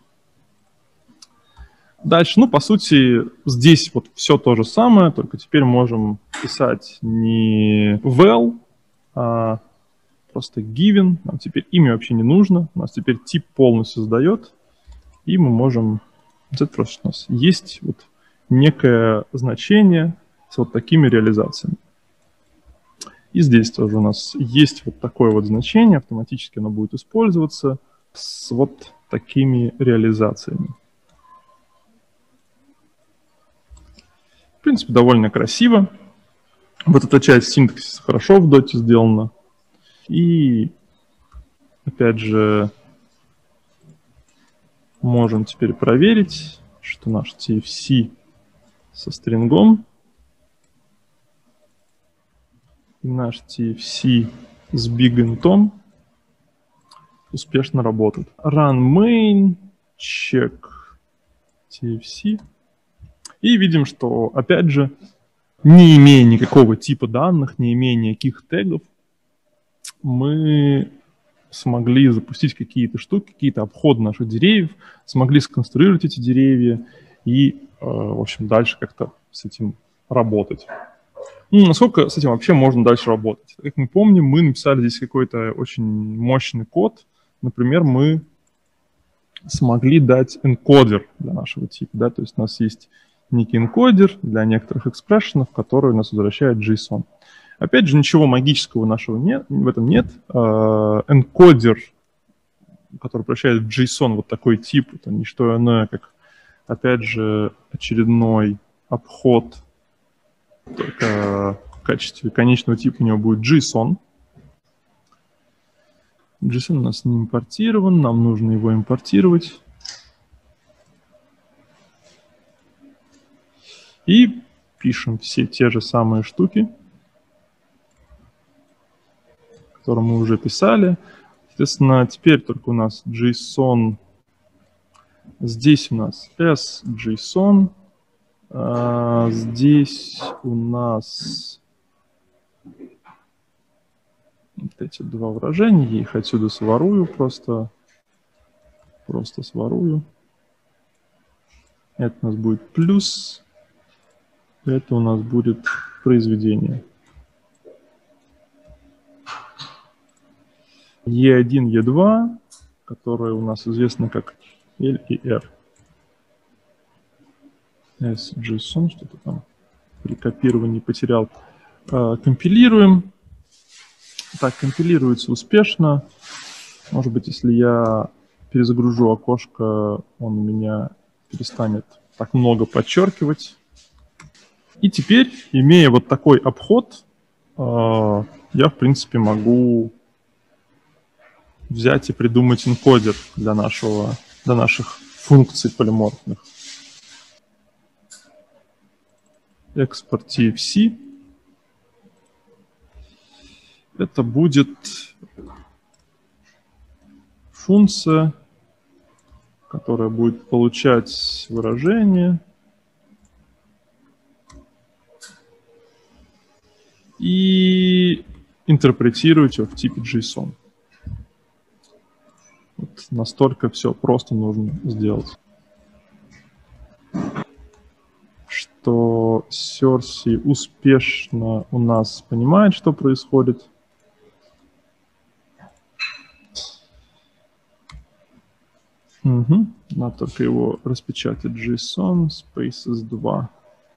Дальше, ну, по сути, здесь вот все то же самое, только теперь можем писать не val, а просто given. Нам теперь имя вообще не нужно, у нас теперь тип полностью сдает, и мы можем... Это просто у нас есть вот некое значение с вот такими реализациями. И здесь тоже у нас есть вот такое вот значение, автоматически оно будет использоваться с вот такими реализациями. В принципе, довольно красиво. Вот эта часть синтаксиса хорошо в доте сделана. И, опять же, можем теперь проверить, что наш ти эф си со стрингом и наш ти эф си с bigint успешно работают. Run main, check ти эф си. И видим, что, опять же, не имея никакого типа данных, не имея никаких тегов, мы смогли запустить какие-то штуки, какие-то обходы наших деревьев, смогли сконструировать эти деревья и, э, в общем, дальше как-то с этим работать. Ну, насколько с этим вообще можно дальше работать? Как мы помним, мы написали здесь какой-то очень мощный код. Например, мы смогли дать энкодер для нашего типа, да, то есть у нас есть некий энкодер для некоторых экспрессионов, который у нас возвращает JSON. Опять же, ничего магического нашего нет, в этом нет. Энкодер, который превращает в JSON вот такой тип, это не что иное, как, опять же, очередной обход, только в качестве конечного типа у него будет JSON. JSON у нас не импортирован, нам нужно его импортировать. И пишем все те же самые штуки, которые мы уже писали. Соответственно, теперь только у нас JSON. Здесь у нас s.json. А здесь у нас вот эти два выражения. Я их отсюда сворую просто. Просто сворую. Это у нас будет плюс. Это у нас будет произведение. и один, и два, которые у нас известны как L и R. S.json, что-то там при копировании потерял. Компилируем. Так, компилируется успешно. Может быть, если я перезагружу окошко, он у меня перестанет так много подчеркивать. И теперь, имея вот такой обход, я, в принципе, могу взять и придумать энкодер для, нашего, для наших функций полиморфных. Экспорт ти эф си. Это будет функция, которая будет получать выражение и интерпретировать его в типе JSON. Вот настолько все просто нужно сделать, что Серси успешно у нас понимает, что происходит. Угу. Надо только его распечатать. JSON spaces два.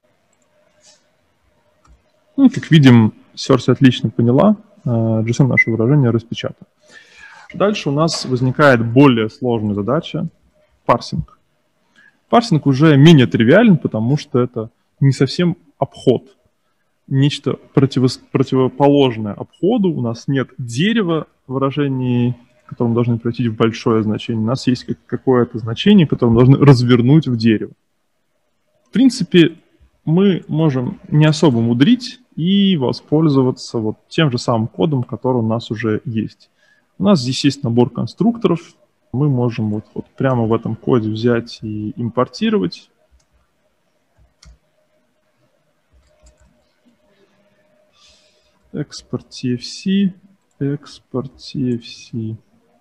Ну, как видим, Серси отлично поняла. JSON наше выражение распечатано. Дальше у нас возникает более сложная задача – парсинг. Парсинг уже менее тривиален, потому что это не совсем обход. Нечто противос, противоположное обходу. У нас нет дерева выражений, которое мы должны превратить в большое значение. У нас есть какое-то значение, которое мы должны развернуть в дерево. В принципе, мы можем не особо мудрить и воспользоваться вот тем же самым кодом, который у нас уже есть. У нас здесь есть набор конструкторов, мы можем вот, вот прямо в этом коде взять и импортировать. Экспорт ти эф си, экспорт ти эф си.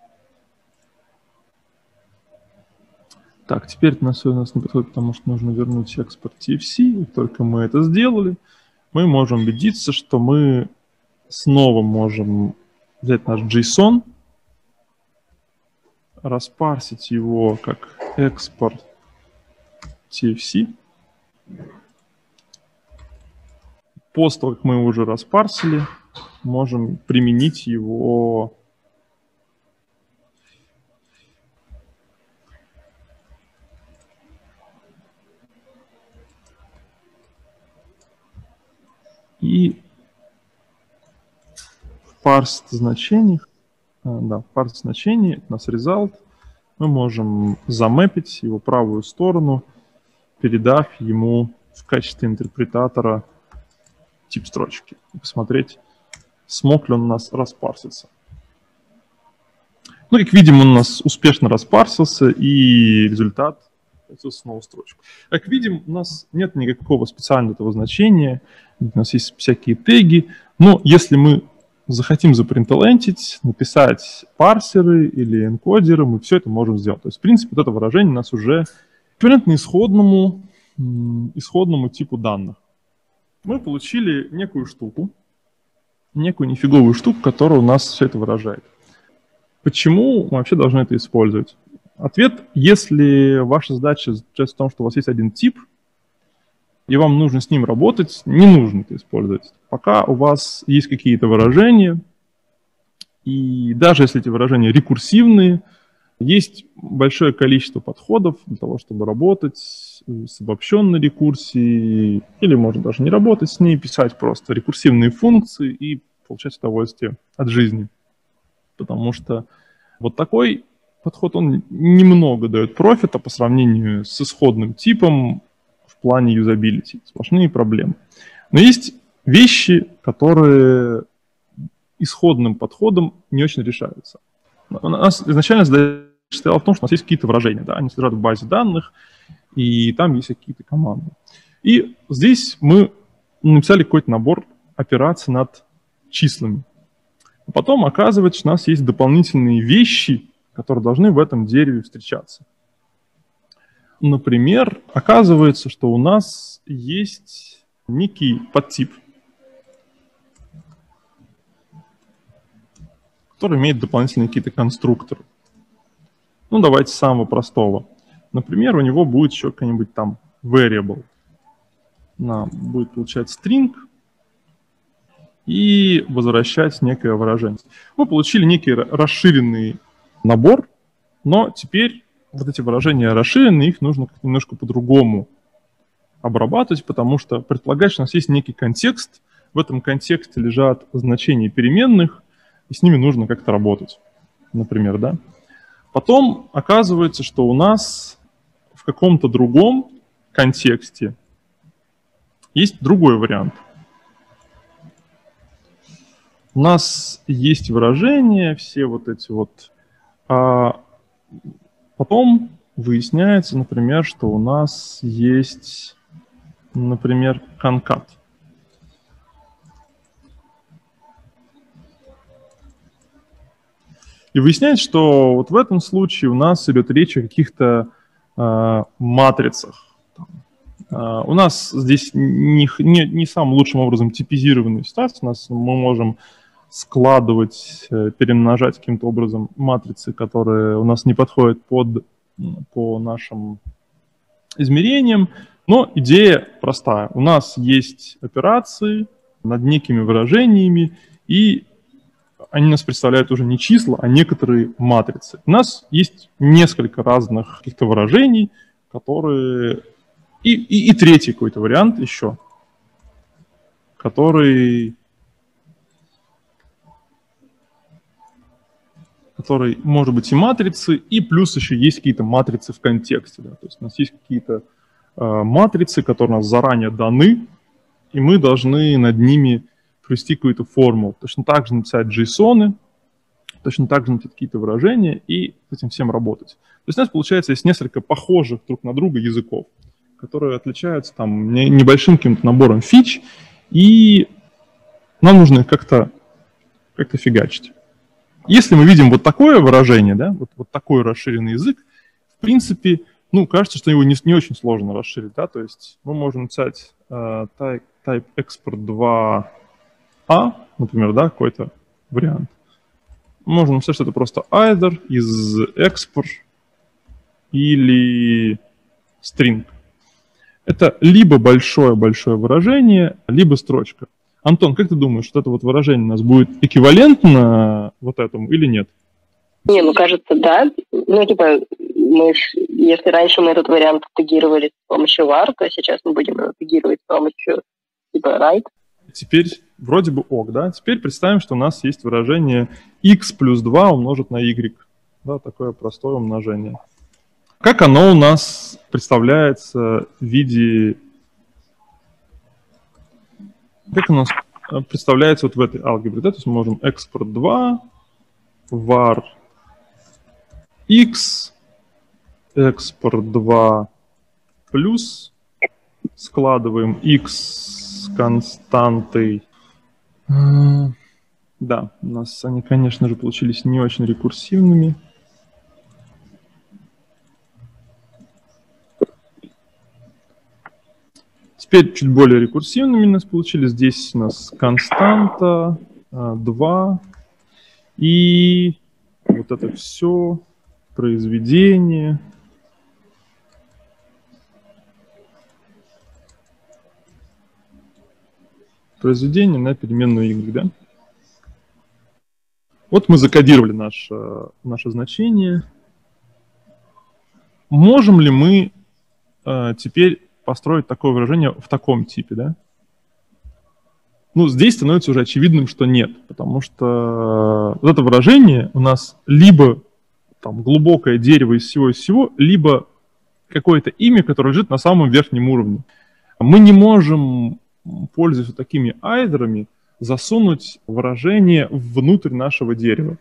Так, теперь это у нас не подходит, потому что нужно вернуть экспорт ти эф си. И только мы это сделали, мы можем убедиться, что мы снова можем взять наш JSON, распарсить его как экспорт ти эф си. После того, как мы его уже распарсили, можем применить его и в парс значениях, да, в парс значений, это у нас result, мы можем замэпить его правую сторону, передав ему в качестве интерпретатора тип строчки. И посмотреть, смог ли он у нас распарситься. Ну, как видим, он у нас успешно распарсился, и результат снова строчку. Как видим, у нас нет никакого специального этого значения, у нас есть всякие теги, но если мы захотим запринтлентить, написать парсеры или энкодеры, мы все это можем сделать. То есть, в принципе, вот это выражение у нас уже эквивалентно исходному, исходному типу данных. Мы получили некую штуку, некую нифиговую штуку, которая у нас все это выражает. Почему мы вообще должны это использовать? Ответ, если ваша задача заключается в том, что у вас есть один тип, и вам нужно с ним работать, не нужно это использовать. Пока у вас есть какие-то выражения, и даже если эти выражения рекурсивные, есть большое количество подходов для того, чтобы работать с обобщенной рекурсией, или можно даже не работать с ней, писать просто рекурсивные функции и получать удовольствие от жизни. Потому что вот такой подход, он немного дает профита по сравнению с исходным типом в плане юзабилити. Сплошные проблемы. Но есть вещи, которые исходным подходом не очень решаются. У нас изначально задача стояла в том, что у нас есть какие-то выражения, да, они лежат в базе данных, и там есть какие-то команды. И здесь мы написали какой-то набор операций над числами. А потом оказывается, что у нас есть дополнительные вещи, которые должны в этом дереве встречаться. Например, оказывается, что у нас есть некий подтип, который имеет дополнительные какие-то конструкторы. Ну, давайте с самого простого. Например, у него будет еще какой-нибудь там variable. Нам будет получать string и возвращать некое выражение. Мы получили некий расширенный набор, но теперь вот эти выражения расширенные, их нужно немножко по-другому обрабатывать, потому что предполагает, что у нас есть некий контекст, в этом контексте лежат значения переменных, и с ними нужно как-то работать, например, да. Потом оказывается, что у нас в каком-то другом контексте есть другой вариант. У нас есть выражения, все вот эти вот. А потом выясняется, например, что у нас есть, например, concat. И выясняется, что вот в этом случае у нас идет речь о каких-то э, матрицах. Э, у нас здесь не, не, не самым лучшим образом типизированная ситуация. У нас мы можем складывать, э, перемножать каким-то образом матрицы, которые у нас не подходят под, по нашим измерениям. Но идея простая. У нас есть операции над некими выражениями, и они нас представляют уже не числа, а некоторые матрицы. У нас есть несколько разных каких-то выражений, которые... И, и, и третий какой-то вариант еще, который... который может быть и матрицы, и плюс еще есть какие-то матрицы в контексте. Да? То есть у нас есть какие-то э, матрицы, которые у нас заранее даны, и мы должны над ними провести какую-то формулу. Точно так же написать JSON, точно так же найти какие-то выражения и с этим всем работать. То есть у нас, получается, есть несколько похожих друг на друга языков, которые отличаются там небольшим каким-то набором фич, и нам нужно их как-то как-то фигачить. Если мы видим вот такое выражение, да, вот, вот такой расширенный язык, в принципе, ну, кажется, что его не, не очень сложно расширить, да, то есть мы можем написать uh, type, type export два а, например, да, какой-то вариант. Мы можем написать, что это просто either из export или string. Это либо большое-большое выражение, либо строчка. Антон, как ты думаешь, что это вот выражение у нас будет эквивалентно вот этому или нет?
Не, ну кажется, да. Ну, типа, мы, если раньше мы этот вариант тегировали с помощью var, то сейчас мы будем его тегировать с помощью типа write.
Теперь вроде бы ок, да? Теперь представим, что у нас есть выражение x плюс два умножить на y. Да, такое простое умножение. Как оно у нас представляется в виде... Как оно представляется вот в этой алгебре? Да? То есть мы можем export два, var x, export два плюс, складываем x с константой. Да, у нас они, конечно же, получились не очень рекурсивными. Теперь чуть более рекурсивными у нас получились. Здесь у нас константа два. И вот это все произведение. Произведение на переменную y, да? Вот мы закодировали наше, наше значение. Можем ли мы э, теперь построить такое выражение в таком типе, да? Ну, здесь становится уже очевидным, что нет, потому что вот это выражение у нас либо там глубокое дерево из всего из всего, либо какое-то имя, которое лежит на самом верхнем уровне. Мы не можем, пользуясь вот такими айдерами, засунуть выражение внутрь нашего дерева.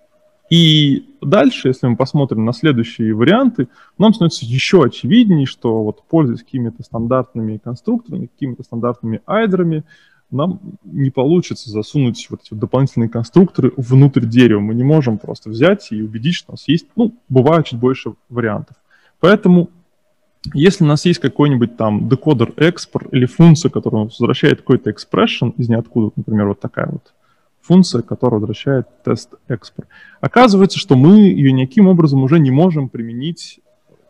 И дальше, если мы посмотрим на следующие варианты, нам становится еще очевиднее, что вот пользуясь какими-то стандартными конструкторами, какими-то стандартными айдерами, нам не получится засунуть вот эти вот дополнительные конструкторы внутрь дерева. Мы не можем просто взять и убедить, что у нас есть, ну, бывает чуть больше вариантов. Поэтому, если у нас есть какой-нибудь там декодер export или функция, которая возвращает какой-то expression из ниоткуда, например, вот такая вот функция, которая возвращает тест export, оказывается, что мы ее никаким образом уже не можем применить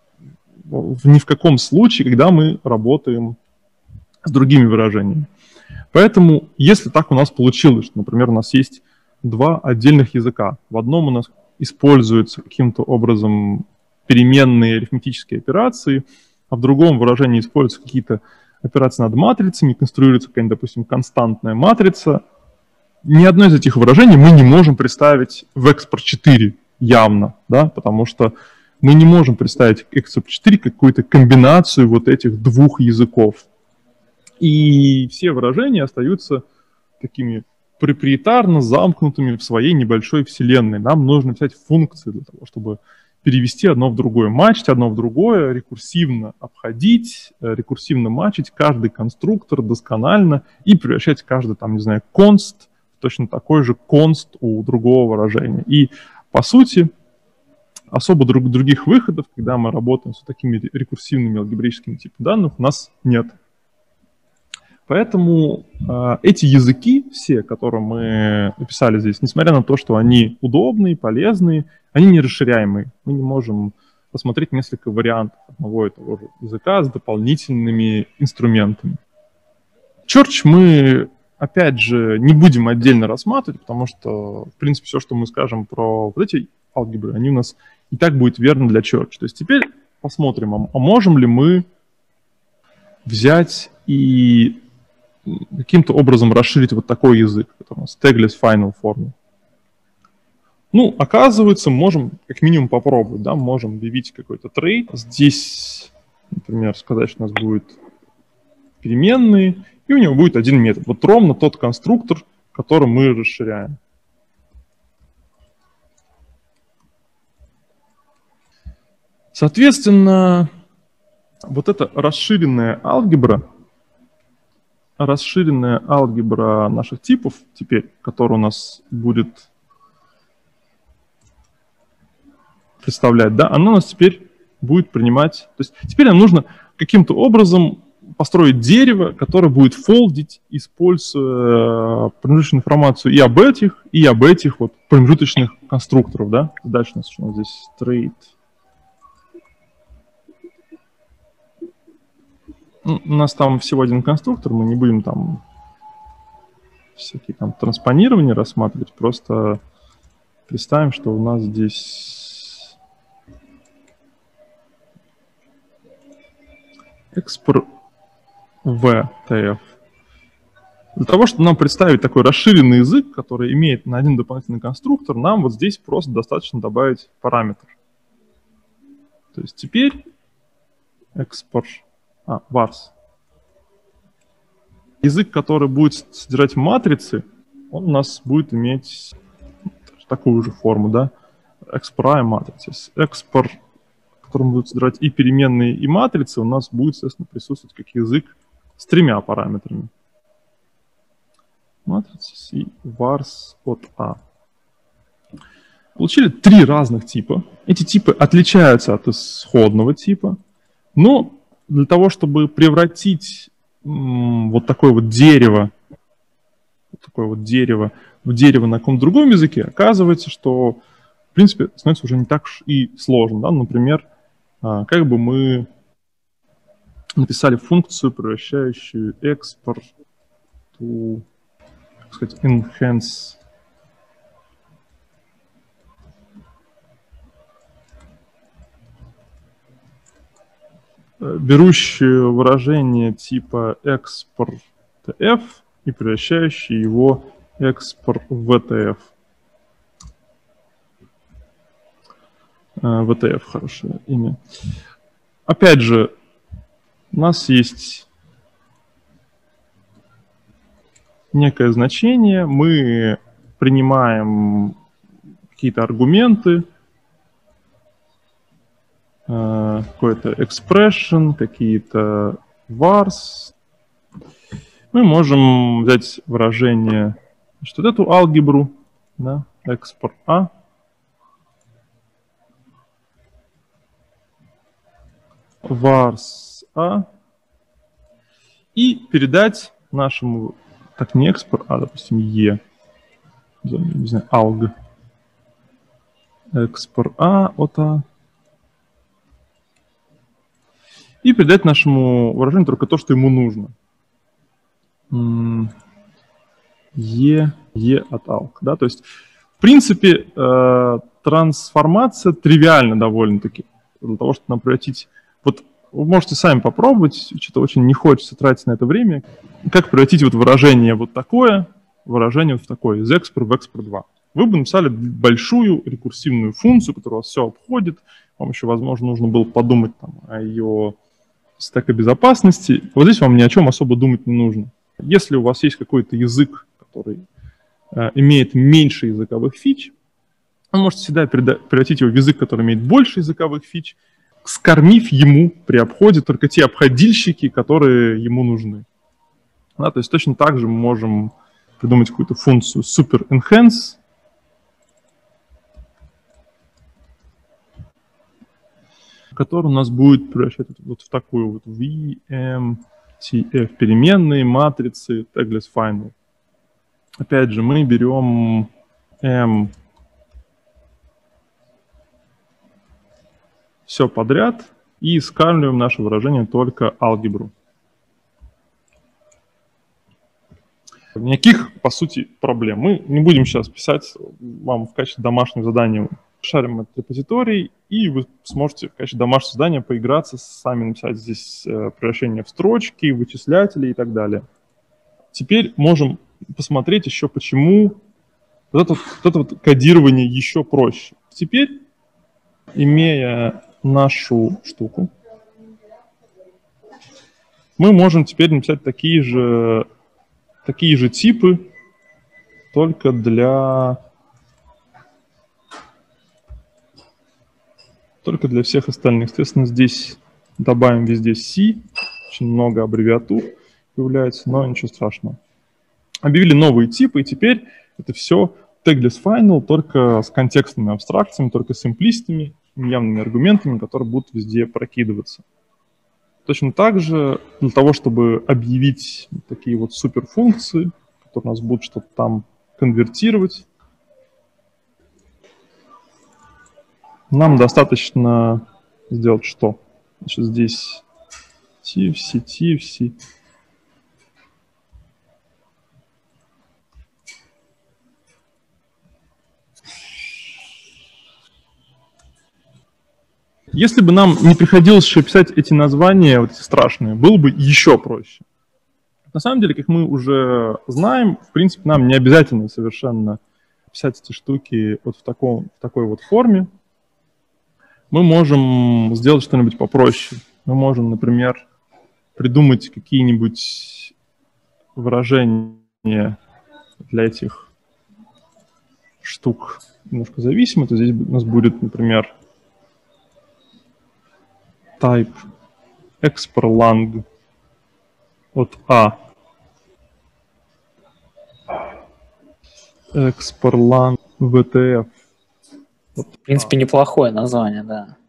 в ни в каком случае, когда мы работаем с другими выражениями. Поэтому, если так у нас получилось, что, например, у нас есть два отдельных языка, в одном у нас используются каким-то образом переменные арифметические операции, а в другом выражении используются какие-то операции над матрицами, конструируется какая-нибудь, допустим, константная матрица, ни одно из этих выражений мы не можем представить в экспорт четыре явно, да, потому что мы не можем представить экспорт четыре какую-то комбинацию вот этих двух языков. И все выражения остаются такими проприетарно замкнутыми в своей небольшой вселенной. Нам нужно писать функции для того, чтобы перевести одно в другое, матчить одно в другое, рекурсивно обходить, рекурсивно матчить каждый конструктор досконально и превращать каждый, там, не знаю, конст в точно такой же конст у другого выражения. И, по сути, особо друг, других выходов, когда мы работаем с такими рекурсивными алгебраическими типами данных, у нас нет. Поэтому э, эти языки, все, которые мы написали здесь, несмотря на то, что они удобные, полезные, они не расширяемые. Мы не можем посмотреть несколько вариантов одного и того же языка с дополнительными инструментами. Church мы, опять же, не будем отдельно рассматривать, потому что, в принципе, все, что мы скажем про вот эти алгебры, они у нас и так будет верно для Church. То есть теперь посмотрим, а, а можем ли мы взять и каким-то образом расширить вот такой язык, который у нас tagless final форме. Ну, оказывается, можем как минимум попробовать, да, можем объявить какой-то трейд. Здесь, например, сказать, что у нас будет переменные, и у него будет один метод. Вот ровно тот конструктор, который мы расширяем. Соответственно, вот эта расширенная алгебра, расширенная алгебра наших типов теперь, которая у нас будет представлять, да, она у нас теперь будет принимать... То есть теперь нам нужно каким-то образом построить дерево, которое будет фолдить, используя промежуточную информацию и об этих, и об этих вот промежуточных конструкторов, да. Дальше у нас что у нас здесь straight. Ну, у нас там всего один конструктор, мы не будем там всякие там транспонирования рассматривать, просто представим, что у нас здесь expr vtf. Для того, чтобы нам представить такой расширенный язык, который имеет на один дополнительный конструктор, нам вот здесь просто достаточно добавить параметр. То есть теперь expr а, vars. Язык, который будет содержать матрицы, он у нас будет иметь такую же форму, да, expr матрицы. Expr, в котором будут содержать и переменные, и матрицы, у нас будет, естественно, присутствовать как язык с тремя параметрами. Матрица и vars от a. Получили три разных типа. Эти типы отличаются от исходного типа, но для того, чтобы превратить м, вот такое вот дерево, вот такое вот дерево в дерево на каком-то другом языке, оказывается, что, в принципе, становится уже не так уж и сложно. Да? Например, а, как бы мы написали функцию, превращающую export to, так сказать, enhance берущую выражение типа export.tf и превращающий его export.vtf. vtf хорошее имя. Опять же, у нас есть некое значение, мы принимаем какие-то аргументы, какой-то expression, какие-то vars. Мы можем взять выражение, что вот эту алгебру, да, export a, vars a, и передать нашему, так не export, а, допустим, e, не знаю, alg, export a от a, и передать нашему выражению только то, что ему нужно. E, E от alg. Да? То есть, в принципе, э, трансформация тривиальна довольно-таки. Для того, чтобы нам превратить... Вот вы можете сами попробовать, что-то очень не хочется тратить на это время, как превратить вот выражение вот такое, выражение вот в такое, из export в export два. Вы бы написали большую рекурсивную функцию, которая вас все обходит. Вам еще, возможно, нужно было подумать там, о ее стека безопасности. Вот здесь вам ни о чем особо думать не нужно. Если у вас есть какой-то язык, который э, имеет меньше языковых фич, вы можете всегда превратить его в язык, который имеет больше языковых фич, скормив ему при обходе только те обходильщики, которые ему нужны. Да, то есть точно так же мы можем придумать какую-то функцию super-enhance, который у нас будет превращать вот в такую вот V M T F переменные, матрицы, tagless final. Опять же, мы берем M все подряд и скармливаем наше выражение только алгебру. Никаких, по сути, проблем. Мы не будем сейчас писать вам в качестве домашнего задания. Шарим этот репозиторий, и вы сможете в качестве домашнего задания поиграться, сами написать здесь превращение в строчки, вычислятели и так далее. Теперь можем посмотреть еще, почему вот это, вот это вот кодирование еще проще. Теперь, имея нашу штуку, мы можем теперь написать такие же, такие же типы, только для... только для всех остальных. Соответственно, здесь добавим везде C, очень много аббревиатур появляется, но ничего страшного. Объявили новые типы, и теперь это все tagless final, только с контекстными абстракциями, только с имплиситными, явными аргументами, которые будут везде прокидываться. Точно так же для того, чтобы объявить такие вот суперфункции, которые у нас будут что-то там конвертировать, нам достаточно сделать что? Значит, здесь tifc, tifc. Если бы нам не приходилось еще писать эти названия, вот эти страшные, было бы еще проще. На самом деле, как мы уже знаем, в принципе, нам не обязательно совершенно писать эти штуки вот в, таком, в такой вот форме. Мы можем сделать что-нибудь попроще. Мы можем, например, придумать какие-нибудь выражения для этих штук немножко зависимы. То здесь у нас будет, например, type exporlang от A. Exporlang ви ти эф.
В принципе, неплохое название, да.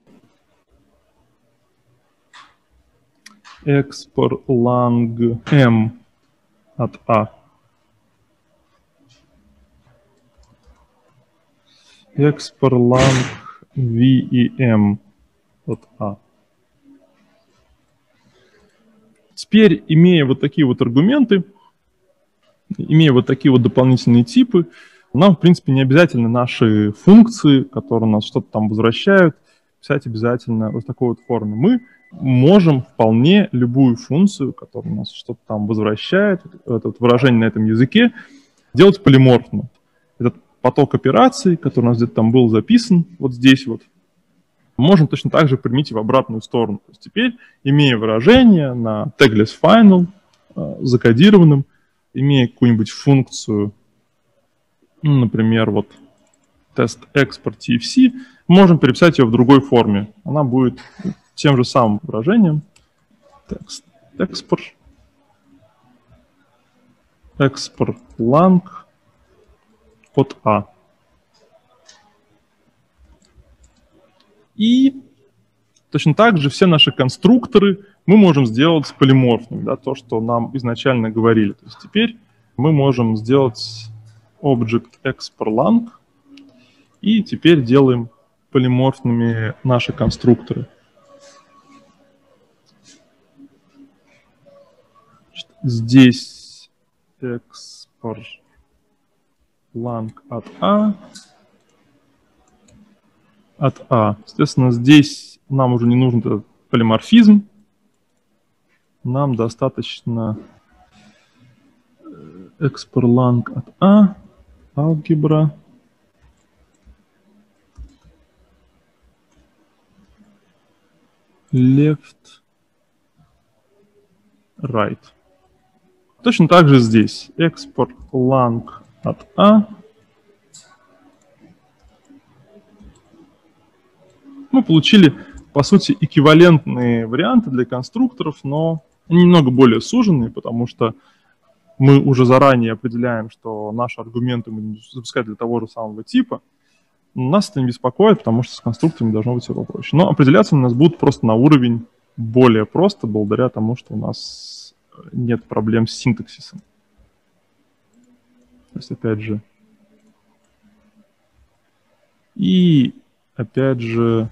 Exporlang M от A. Exporlang V и M от A. Теперь, имея вот такие вот аргументы, имея вот такие вот дополнительные типы, нам, в принципе, не обязательно наши функции, которые у нас что-то там возвращают, писать обязательно вот в такой вот форме. Мы можем вполне любую функцию, которая у нас что-то там возвращает, это вот выражение на этом языке, делать полиморфно. Этот поток операций, который у нас где-то там был записан, вот здесь вот, можем точно так же применить и в обратную сторону. То есть теперь, имея выражение на tagless final, э, закодированным, имея какую-нибудь функцию, ну, например, вот тест export tfc, можем переписать ее в другой форме. Она будет тем же самым выражением. Text export, export lang от A. И точно так же все наши конструкторы мы можем сделать полиморфными, да, то, что нам изначально говорили. То есть теперь мы можем сделать object exporlang, и теперь делаем полиморфными наши конструкторы. Здесь exporlang от A. От A. Соответственно, здесь нам уже не нужен этот полиморфизм. Нам достаточно exporlang от A, алгебра. Left, right. Точно так же здесь. exporlang от A. Мы получили, по сути, эквивалентные варианты для конструкторов, но немного более суженные, потому что мы уже заранее определяем, что наши аргументы мы будем запускать для того же самого типа. Нас это не беспокоит, потому что с конструкторами должно быть все попроще. Но определяться у нас будут просто на уровень более просто, благодаря тому, что у нас нет проблем с синтаксисом. То есть, опять же, и опять же,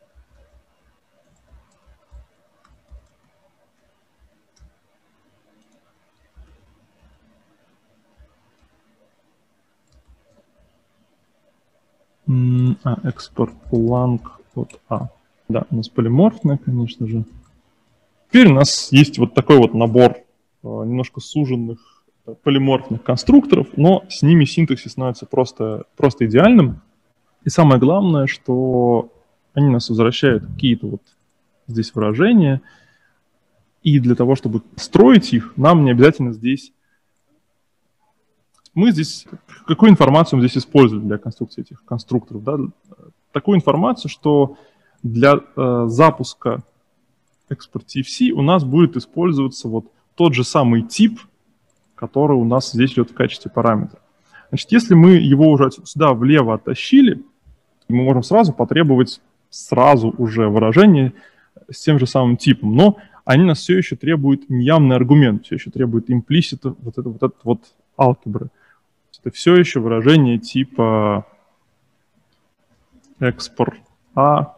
а, exporlang от A. Да, у нас полиморфная, конечно же. Теперь у нас есть вот такой вот набор немножко суженных полиморфных конструкторов, но с ними синтаксис становится просто, просто идеальным. И самое главное, что они нас возвращают какие-то вот здесь выражения. И для того, чтобы строить их, нам не обязательно здесь... Мы здесь... Какую информацию мы здесь используем для конструкции этих конструкторов? Да? Такую информацию, что для э, запуска экспорт ти эф си у нас будет использоваться вот тот же самый тип, который у нас здесь идет в качестве параметра. Значит, если мы его уже сюда влево оттащили, мы можем сразу потребовать сразу уже выражение с тем же самым типом, но они нас все еще требуют неявный аргумент, все еще требуют имплисита вот это вот, это вот алгебры. Это все еще выражение типа экспорт А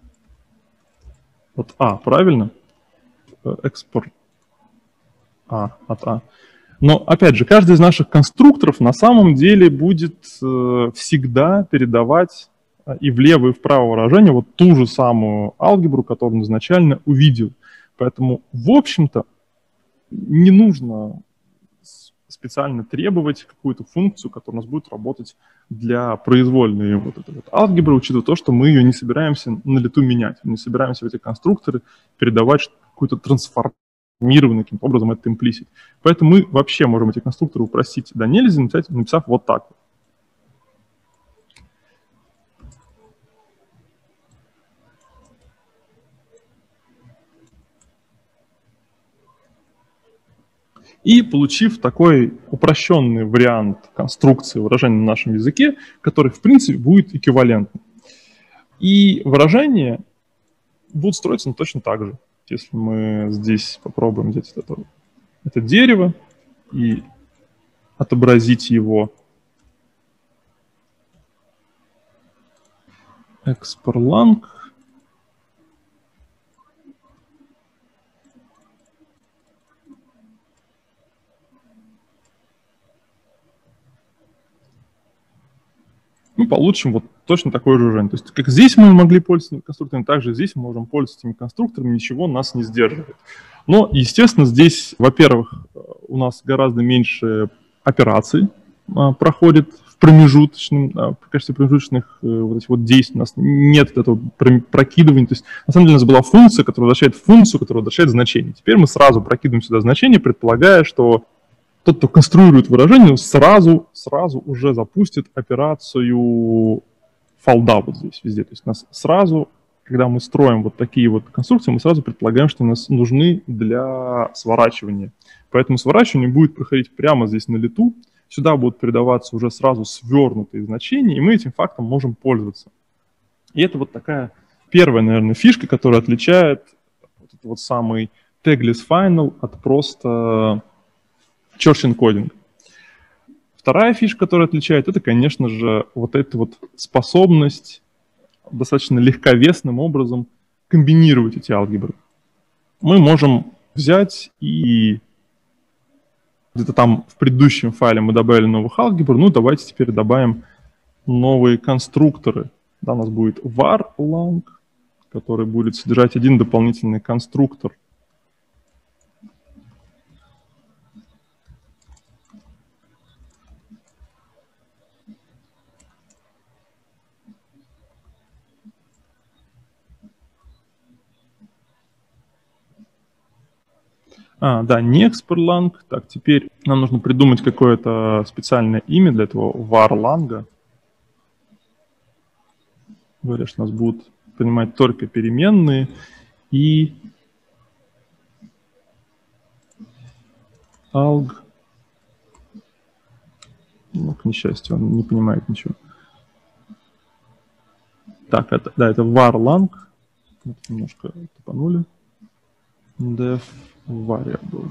от А, правильно? Экспорт А от А. Но, опять же, каждый из наших конструкторов на самом деле будет э, всегда передавать и влево, и вправо выражение вот ту же самую алгебру, которую он изначально увидел. Поэтому, в общем-то, не нужно специально требовать какую-то функцию, которая у нас будет работать для произвольной вот этой вот алгебры, учитывая то, что мы ее не собираемся на лету менять, мы не собираемся в эти конструкторы передавать какую-то трансформированную каким-то образом этот имплисит. Поэтому мы вообще можем эти конструкторы упростить до нельзя, написав вот так вот. И получив такой упрощенный вариант конструкции выражения на нашем языке, который, в принципе, будет эквивалентным. И выражения будут строиться ну, точно так же. Если мы здесь попробуем взять это, это дерево и отобразить его export-lang. Мы получим вот точно такое же выражение. То есть как здесь мы могли пользоваться конструкторами, так же здесь мы можем пользоваться этими конструкторами, ничего нас не сдерживает. Но, естественно, здесь, во-первых, у нас гораздо меньше операций а, проходит в промежуточном, а, в качестве промежуточных а, вот этих вот действий. У нас нет этого прокидывания. То есть, на самом деле, у нас была функция, которая возвращает функцию, которая возвращает значение. Теперь мы сразу прокидываем сюда значение, предполагая, что тот, кто конструирует выражение, сразу, сразу уже запустит операцию фолда вот здесь, везде. То есть у нас сразу, когда мы строим вот такие вот конструкции, мы сразу предполагаем, что у нас нужны для сворачивания. Поэтому сворачивание будет проходить прямо здесь на лету. Сюда будут передаваться уже сразу свернутые значения, и мы этим фактом можем пользоваться. И это вот такая первая, наверное, фишка, которая отличает вот этот вот самый tagless final от просто church encoding. Вторая фишка, которая отличает, это, конечно же, вот эта вот способность достаточно легковесным образом комбинировать эти алгебры. Мы можем взять и где-то там в предыдущем файле мы добавили новых алгебр, ну давайте теперь добавим новые конструкторы. Да, у нас будет var_lang, который будет содержать один дополнительный конструктор. А, да, не export_lang. Так, теперь нам нужно придумать какое-то специальное имя для этого var_lang. Говорят, что у нас будут принимать только переменные. И alg. Ну, к несчастью, он не понимает ничего. Так, это, да, это var_lang. Вот, немножко тупанули. Def variable.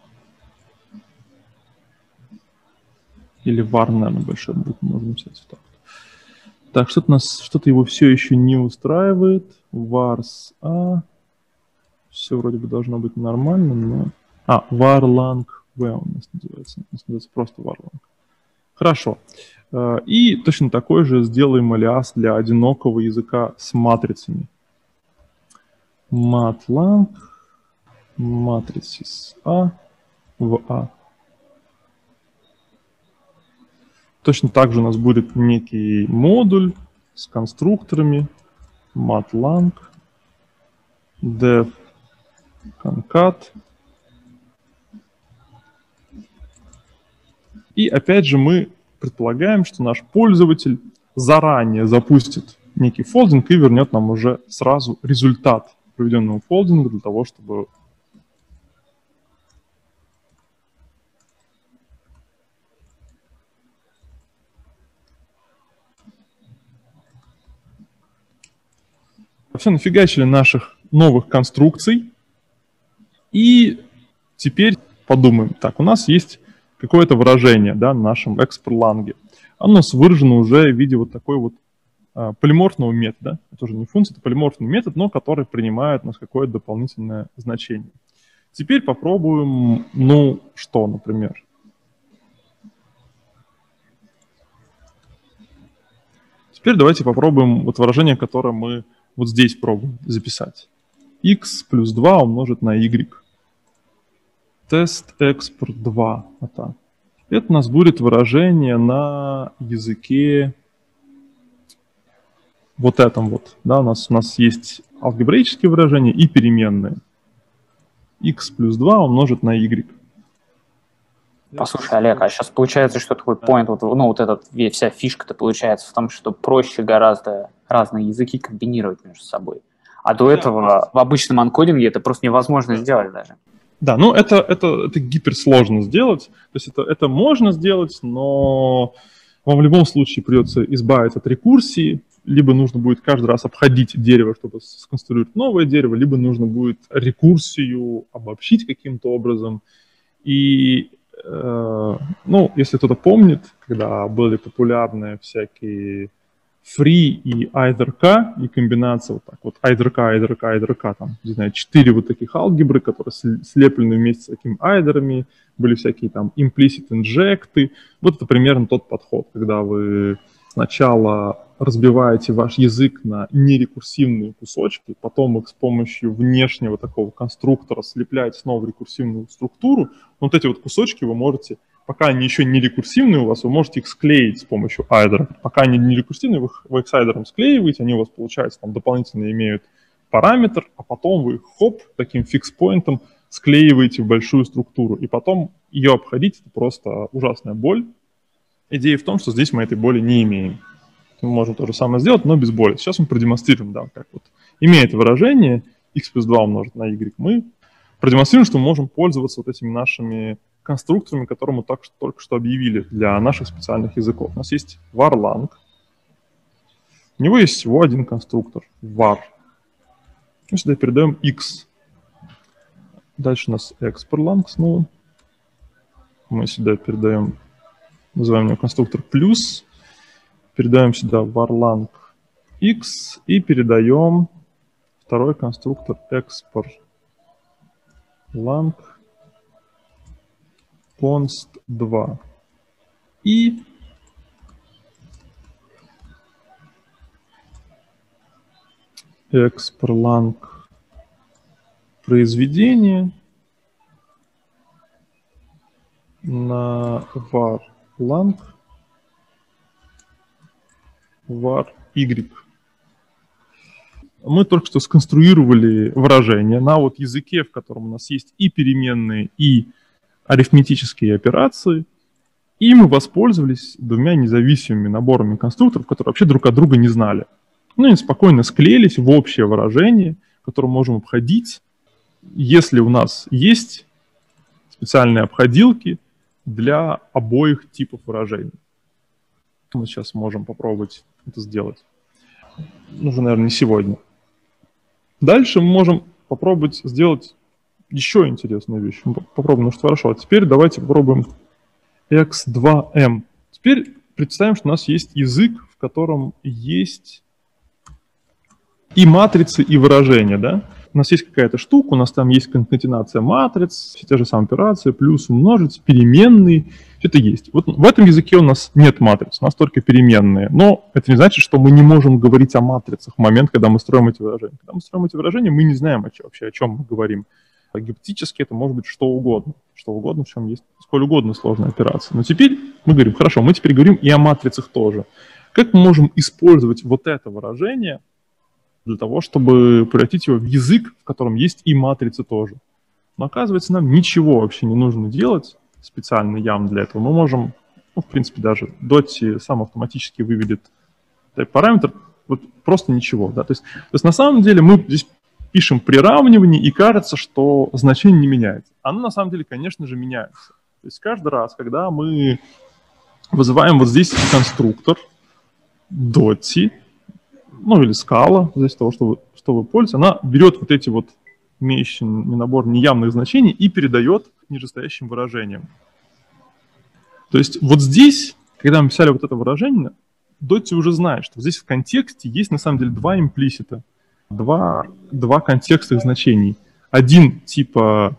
Или var, наверное, большой буквы можно взять. Так, так что-то нас, что-то его все еще не устраивает. Vars A. Все вроде бы должно быть нормально, но... А, var_lang v у нас называется. У нас называется просто var_lang. Хорошо. И точно такой же сделаем алиас для одинокого языка с матрицами. mat_lang. Matrices A в A. Точно так же у нас будет некий модуль с конструкторами mat_lang, def concat. И опять же мы предполагаем, что наш пользователь заранее запустит некий фолдинг и вернет нам уже сразу результат проведенного фолдинга для того, чтобы все нафигачили наших новых конструкций. И теперь подумаем. Так, у нас есть какое-то выражение, да, на нашем expr-lang. Оно у нас выражено уже в виде вот такой вот а, полиморфного метода. Это уже не функция, это полиморфный метод, но который принимает у нас какое-то дополнительное значение. Теперь попробуем, ну, что, например. Теперь давайте попробуем вот выражение, которое мы вот здесь пробуем записать. X плюс два умножить на y. Тест экспорт два. Вот так. Это у нас будет выражение на языке вот этом вот. Да, у нас, у нас есть алгебраические выражения и переменные. X плюс два умножить на y.
Послушай, Олег, а сейчас получается, что такой point, вот, ну вот эта вся фишка-то получается в том, что проще гораздо разные языки комбинировать между собой. А до этого в обычном анкодинге это просто невозможно сделать даже.
Да, ну это, это, это гиперсложно сделать. То есть это, это можно сделать, но вам в любом случае придется избавиться от рекурсии. Либо нужно будет каждый раз обходить дерево, чтобы сконструировать новое дерево, либо нужно будет рекурсию обобщить каким-то образом. И э, ну, если кто-то помнит, когда были популярны всякие free и either-k, и комбинация вот так вот either-k, either-k, either-k, там, не знаю, четыре вот таких алгебры, которые слеплены вместе с такими айдерами, были всякие там implicit inject. Вот это примерно тот подход, когда вы сначала разбиваете ваш язык на нерекурсивные кусочки, потом их с помощью внешнего такого конструктора слепляете снова в рекурсивную структуру. Вот эти вот кусочки вы можете, пока они еще не рекурсивные у вас, вы можете их склеить с помощью айдера. Пока они не рекурсивные, вы их, вы их с айдером склеиваете, они у вас, получается, там дополнительно имеют параметр, а потом вы их, хоп, таким фикс-поинтом склеиваете в большую структуру. И потом ее обходить — это просто ужасная боль. Идея в том, что здесь мы этой боли не имеем. Мы можем то же самое сделать, но без боли. Сейчас мы продемонстрируем, да, как вот имеет выражение x плюс два умножить на y, мы продемонстрируем, что мы можем пользоваться вот этими нашими конструкторами, которые мы так, только что объявили для наших специальных языков. У нас есть var-lang. У него есть всего один конструктор — var. Мы сюда передаем x. Дальше у нас expr-lang снова. Мы сюда передаем, называем его конструктор плюс. Передаем сюда var-lang x и передаем второй конструктор expr-lang const два. И expr-lang произведение на var-lang var y. Мы только что сконструировали выражение на вот языке, в котором у нас есть и переменные, и арифметические операции, и мы воспользовались двумя независимыми наборами конструкторов, которые вообще друг от друга не знали. Ну, они спокойно склеились в общее выражение, которое мы можем обходить, если у нас есть специальные обходилки для обоих типов выражений. Мы сейчас можем попробовать это сделать. Нужно, наверное, не сегодня. Дальше мы можем попробовать сделать еще интересную вещь. Мы попробуем, ну что хорошо. А теперь давайте попробуем икс два эм. Теперь представим, что у нас есть язык, в котором есть и матрицы, и выражения, да? У нас есть какая-то штука, у нас там есть конкатенация матриц, все те же самые операции, плюс, умножить, переменные, все это есть. Вот в этом языке у нас нет матриц, у нас только переменные. Но это не значит, что мы не можем говорить о матрицах в момент, когда мы строим эти выражения. Когда мы строим эти выражения, мы не знаем вообще, о чем мы говорим. Гипотетически это может быть что угодно. Что угодно, в чем есть сколь угодно сложная операция. Но теперь мы говорим, хорошо, мы теперь говорим и о матрицах тоже. Как мы можем использовать вот это выражение для того, чтобы превратить его в язык, в котором есть и матрицы тоже? Но оказывается, нам ничего вообще не нужно делать, специальный ям для этого. Мы можем, ну, в принципе, даже Dotty сам автоматически выведет параметр. Вот просто ничего. Да? То есть, то есть на самом деле мы здесь пишем приравнивание, и кажется, что значение не меняется. Оно на самом деле, конечно же, меняется. То есть каждый раз, когда мы вызываем вот здесь конструктор доти, ну или скала, зависит от того, что вы, что вы пользуетесь, она берет вот эти вот имеющие набор неявных значений и передает нижестоящим выражением. То есть вот здесь, когда мы писали вот это выражение, доти уже знает, что здесь в контексте есть на самом деле два имплисита, два, два контекстных значений. Один типа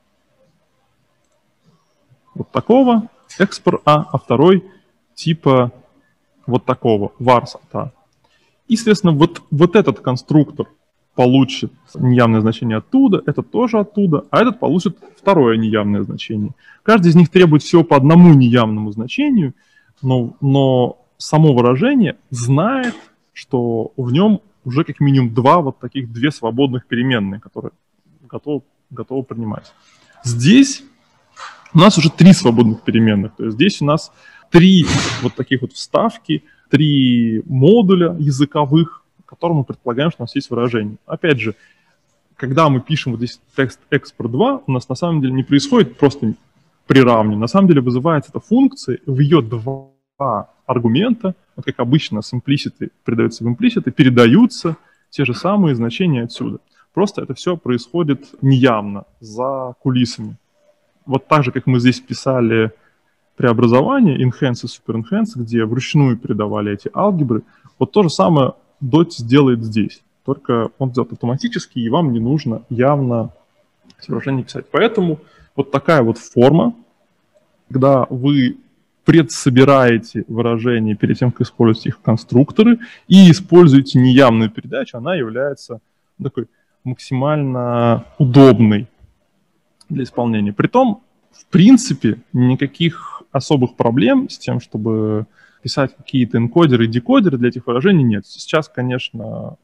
вот такого, expr A, а второй типа вот такого, vars от A. И, соответственно, вот, вот этот конструктор получит неявное значение оттуда, этот тоже оттуда, а этот получит второе неявное значение. Каждый из них требует всего по одному неявному значению, но, но само выражение знает, что в нем уже как минимум два вот таких, две свободных переменные, которые готовы, готовы принимать. Здесь у нас уже три свободных переменных, то есть здесь у нас три вот таких вот вставки, три модуля языковых, в котором мы предполагаем, что у нас есть выражение. Опять же, когда мы пишем вот здесь текст экспорт два, у нас на самом деле не происходит просто приравнивание, на самом деле вызывается эта функция, в ее два аргумента, вот как обычно с имплиситы передаются в имплиситы, передаются те же самые значения отсюда. Просто это все происходит неявно, за кулисами. Вот так же, как мы здесь писали преобразование, enhance и superenhance, где вручную передавали эти алгебры, вот то же самое доти сделает здесь. Только он сделает автоматически, и вам не нужно явно выражение писать. Поэтому вот такая вот форма, когда вы предсобираете выражения перед тем, как использовать их конструкторы, и используете неявную передачу, она является такой максимально удобной для исполнения. Притом, в принципе, никаких особых проблем с тем, чтобы писать какие-то энкодеры и декодеры для этих выражений нет. Сейчас, конечно,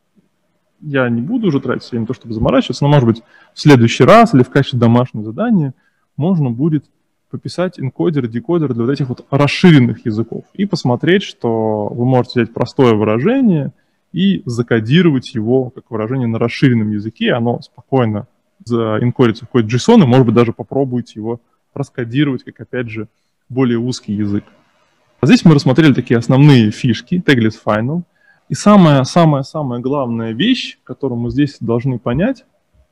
я не буду уже тратить время на то, чтобы заморачиваться, но, может быть, в следующий раз или в качестве домашнего задания можно будет пописать энкодеры, декодеры для вот этих вот расширенных языков и посмотреть, что вы можете взять простое выражение и закодировать его как выражение на расширенном языке, оно спокойно заэнкодится в какой-то JSON, и, может быть, даже попробуйте его раскодировать как, опять же, более узкий язык. А здесь мы рассмотрели такие основные фишки, tagless final. И самая-самая-самая главная вещь, которую мы здесь должны понять,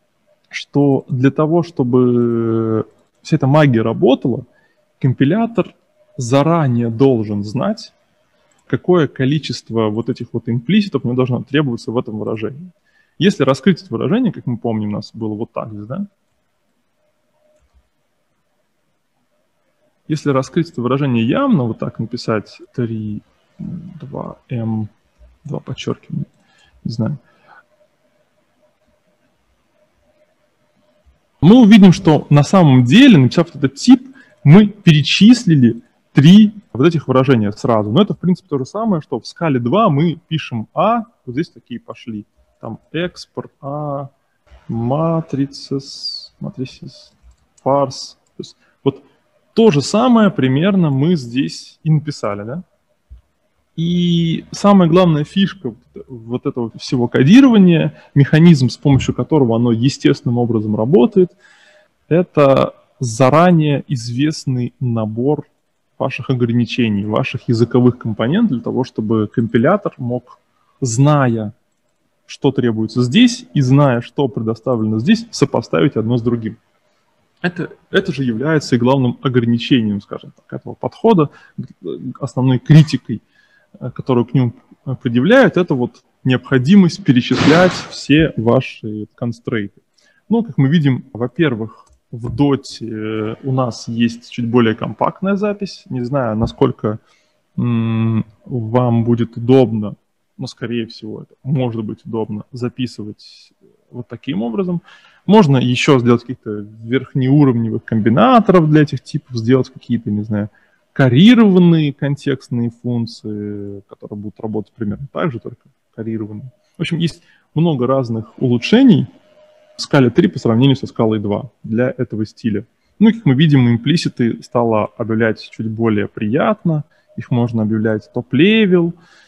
что для того, чтобы вся эта магия работала, компилятор заранее должен знать, какое количество вот этих вот имплиситов мне должно требоваться в этом выражении. Если раскрыть это выражение, как мы помним, у нас было вот так здесь, да? Если раскрыть это выражение явно, вот так написать три, два, эм, два подчеркивания, не знаю, мы увидим, что на самом деле, написав этот тип, мы перечислили три вот этих выражения сразу. Но это, в принципе, то же самое, что в скале два мы пишем А, вот здесь такие пошли. Там экспорт, А, матрицес, матрицес, парс. То есть вот то же самое примерно мы здесь и написали, да? И самая главная фишка вот этого всего кодирования, механизм, с помощью которого оно естественным образом работает, это заранее известный набор ваших ограничений, ваших языковых компонентов для того, чтобы компилятор мог, зная, что требуется здесь, и зная, что предоставлено здесь, сопоставить одно с другим. Это, это же является и главным ограничением, скажем так, этого подхода, основной критикой, которую к нему предъявляют, это вот необходимость перечислять все ваши констрейты. Ну, как мы видим, во-первых, в доте у нас есть чуть более компактная запись. Не знаю, насколько м- вам будет удобно, но, скорее всего, это может быть удобно записывать вот таким образом. Можно еще сделать каких-то верхнеуровневых комбинаторов для этих типов, сделать какие-то, не знаю, карированные контекстные функции, которые будут работать примерно так же, только карированные. В общем, есть много разных улучшений в скале три по сравнению со скалой два для этого стиля. Ну и, как мы видим, имплиситы стало объявлять чуть более приятно, их можно объявлять топ-левел,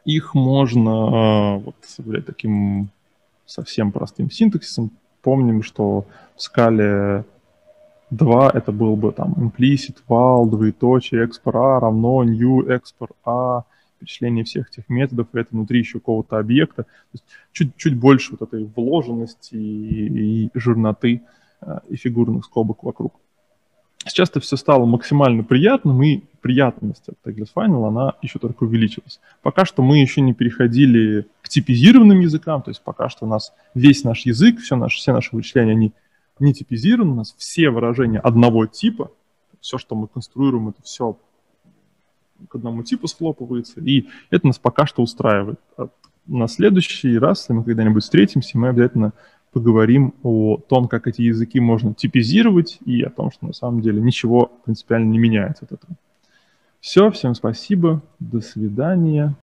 их можно вот, таким совсем простым синтаксисом. Помним, что в скале два это был бы там implicit, val, двоеточие, expr a равно new expr a, перечисление всех этих методов, и это внутри еще какого-то объекта. То есть чуть, чуть больше вот этой вложенности и, и жирноты и фигурных скобок вокруг. Сейчас это все стало максимально приятным, и приятность от Tagless Final, она еще только увеличилась. Пока что мы еще не переходили к типизированным языкам, то есть пока что у нас весь наш язык, все наши, все наши вычисления, они не типизированы, у нас все выражения одного типа, все, что мы конструируем, это все к одному типу схлопывается, и это нас пока что устраивает. А на следующий раз, если мы когда-нибудь встретимся, мы обязательно поговорим о том, как эти языки можно типизировать, и о том, что на самом деле ничего принципиально не меняется от этого. Все, всем спасибо, до свидания.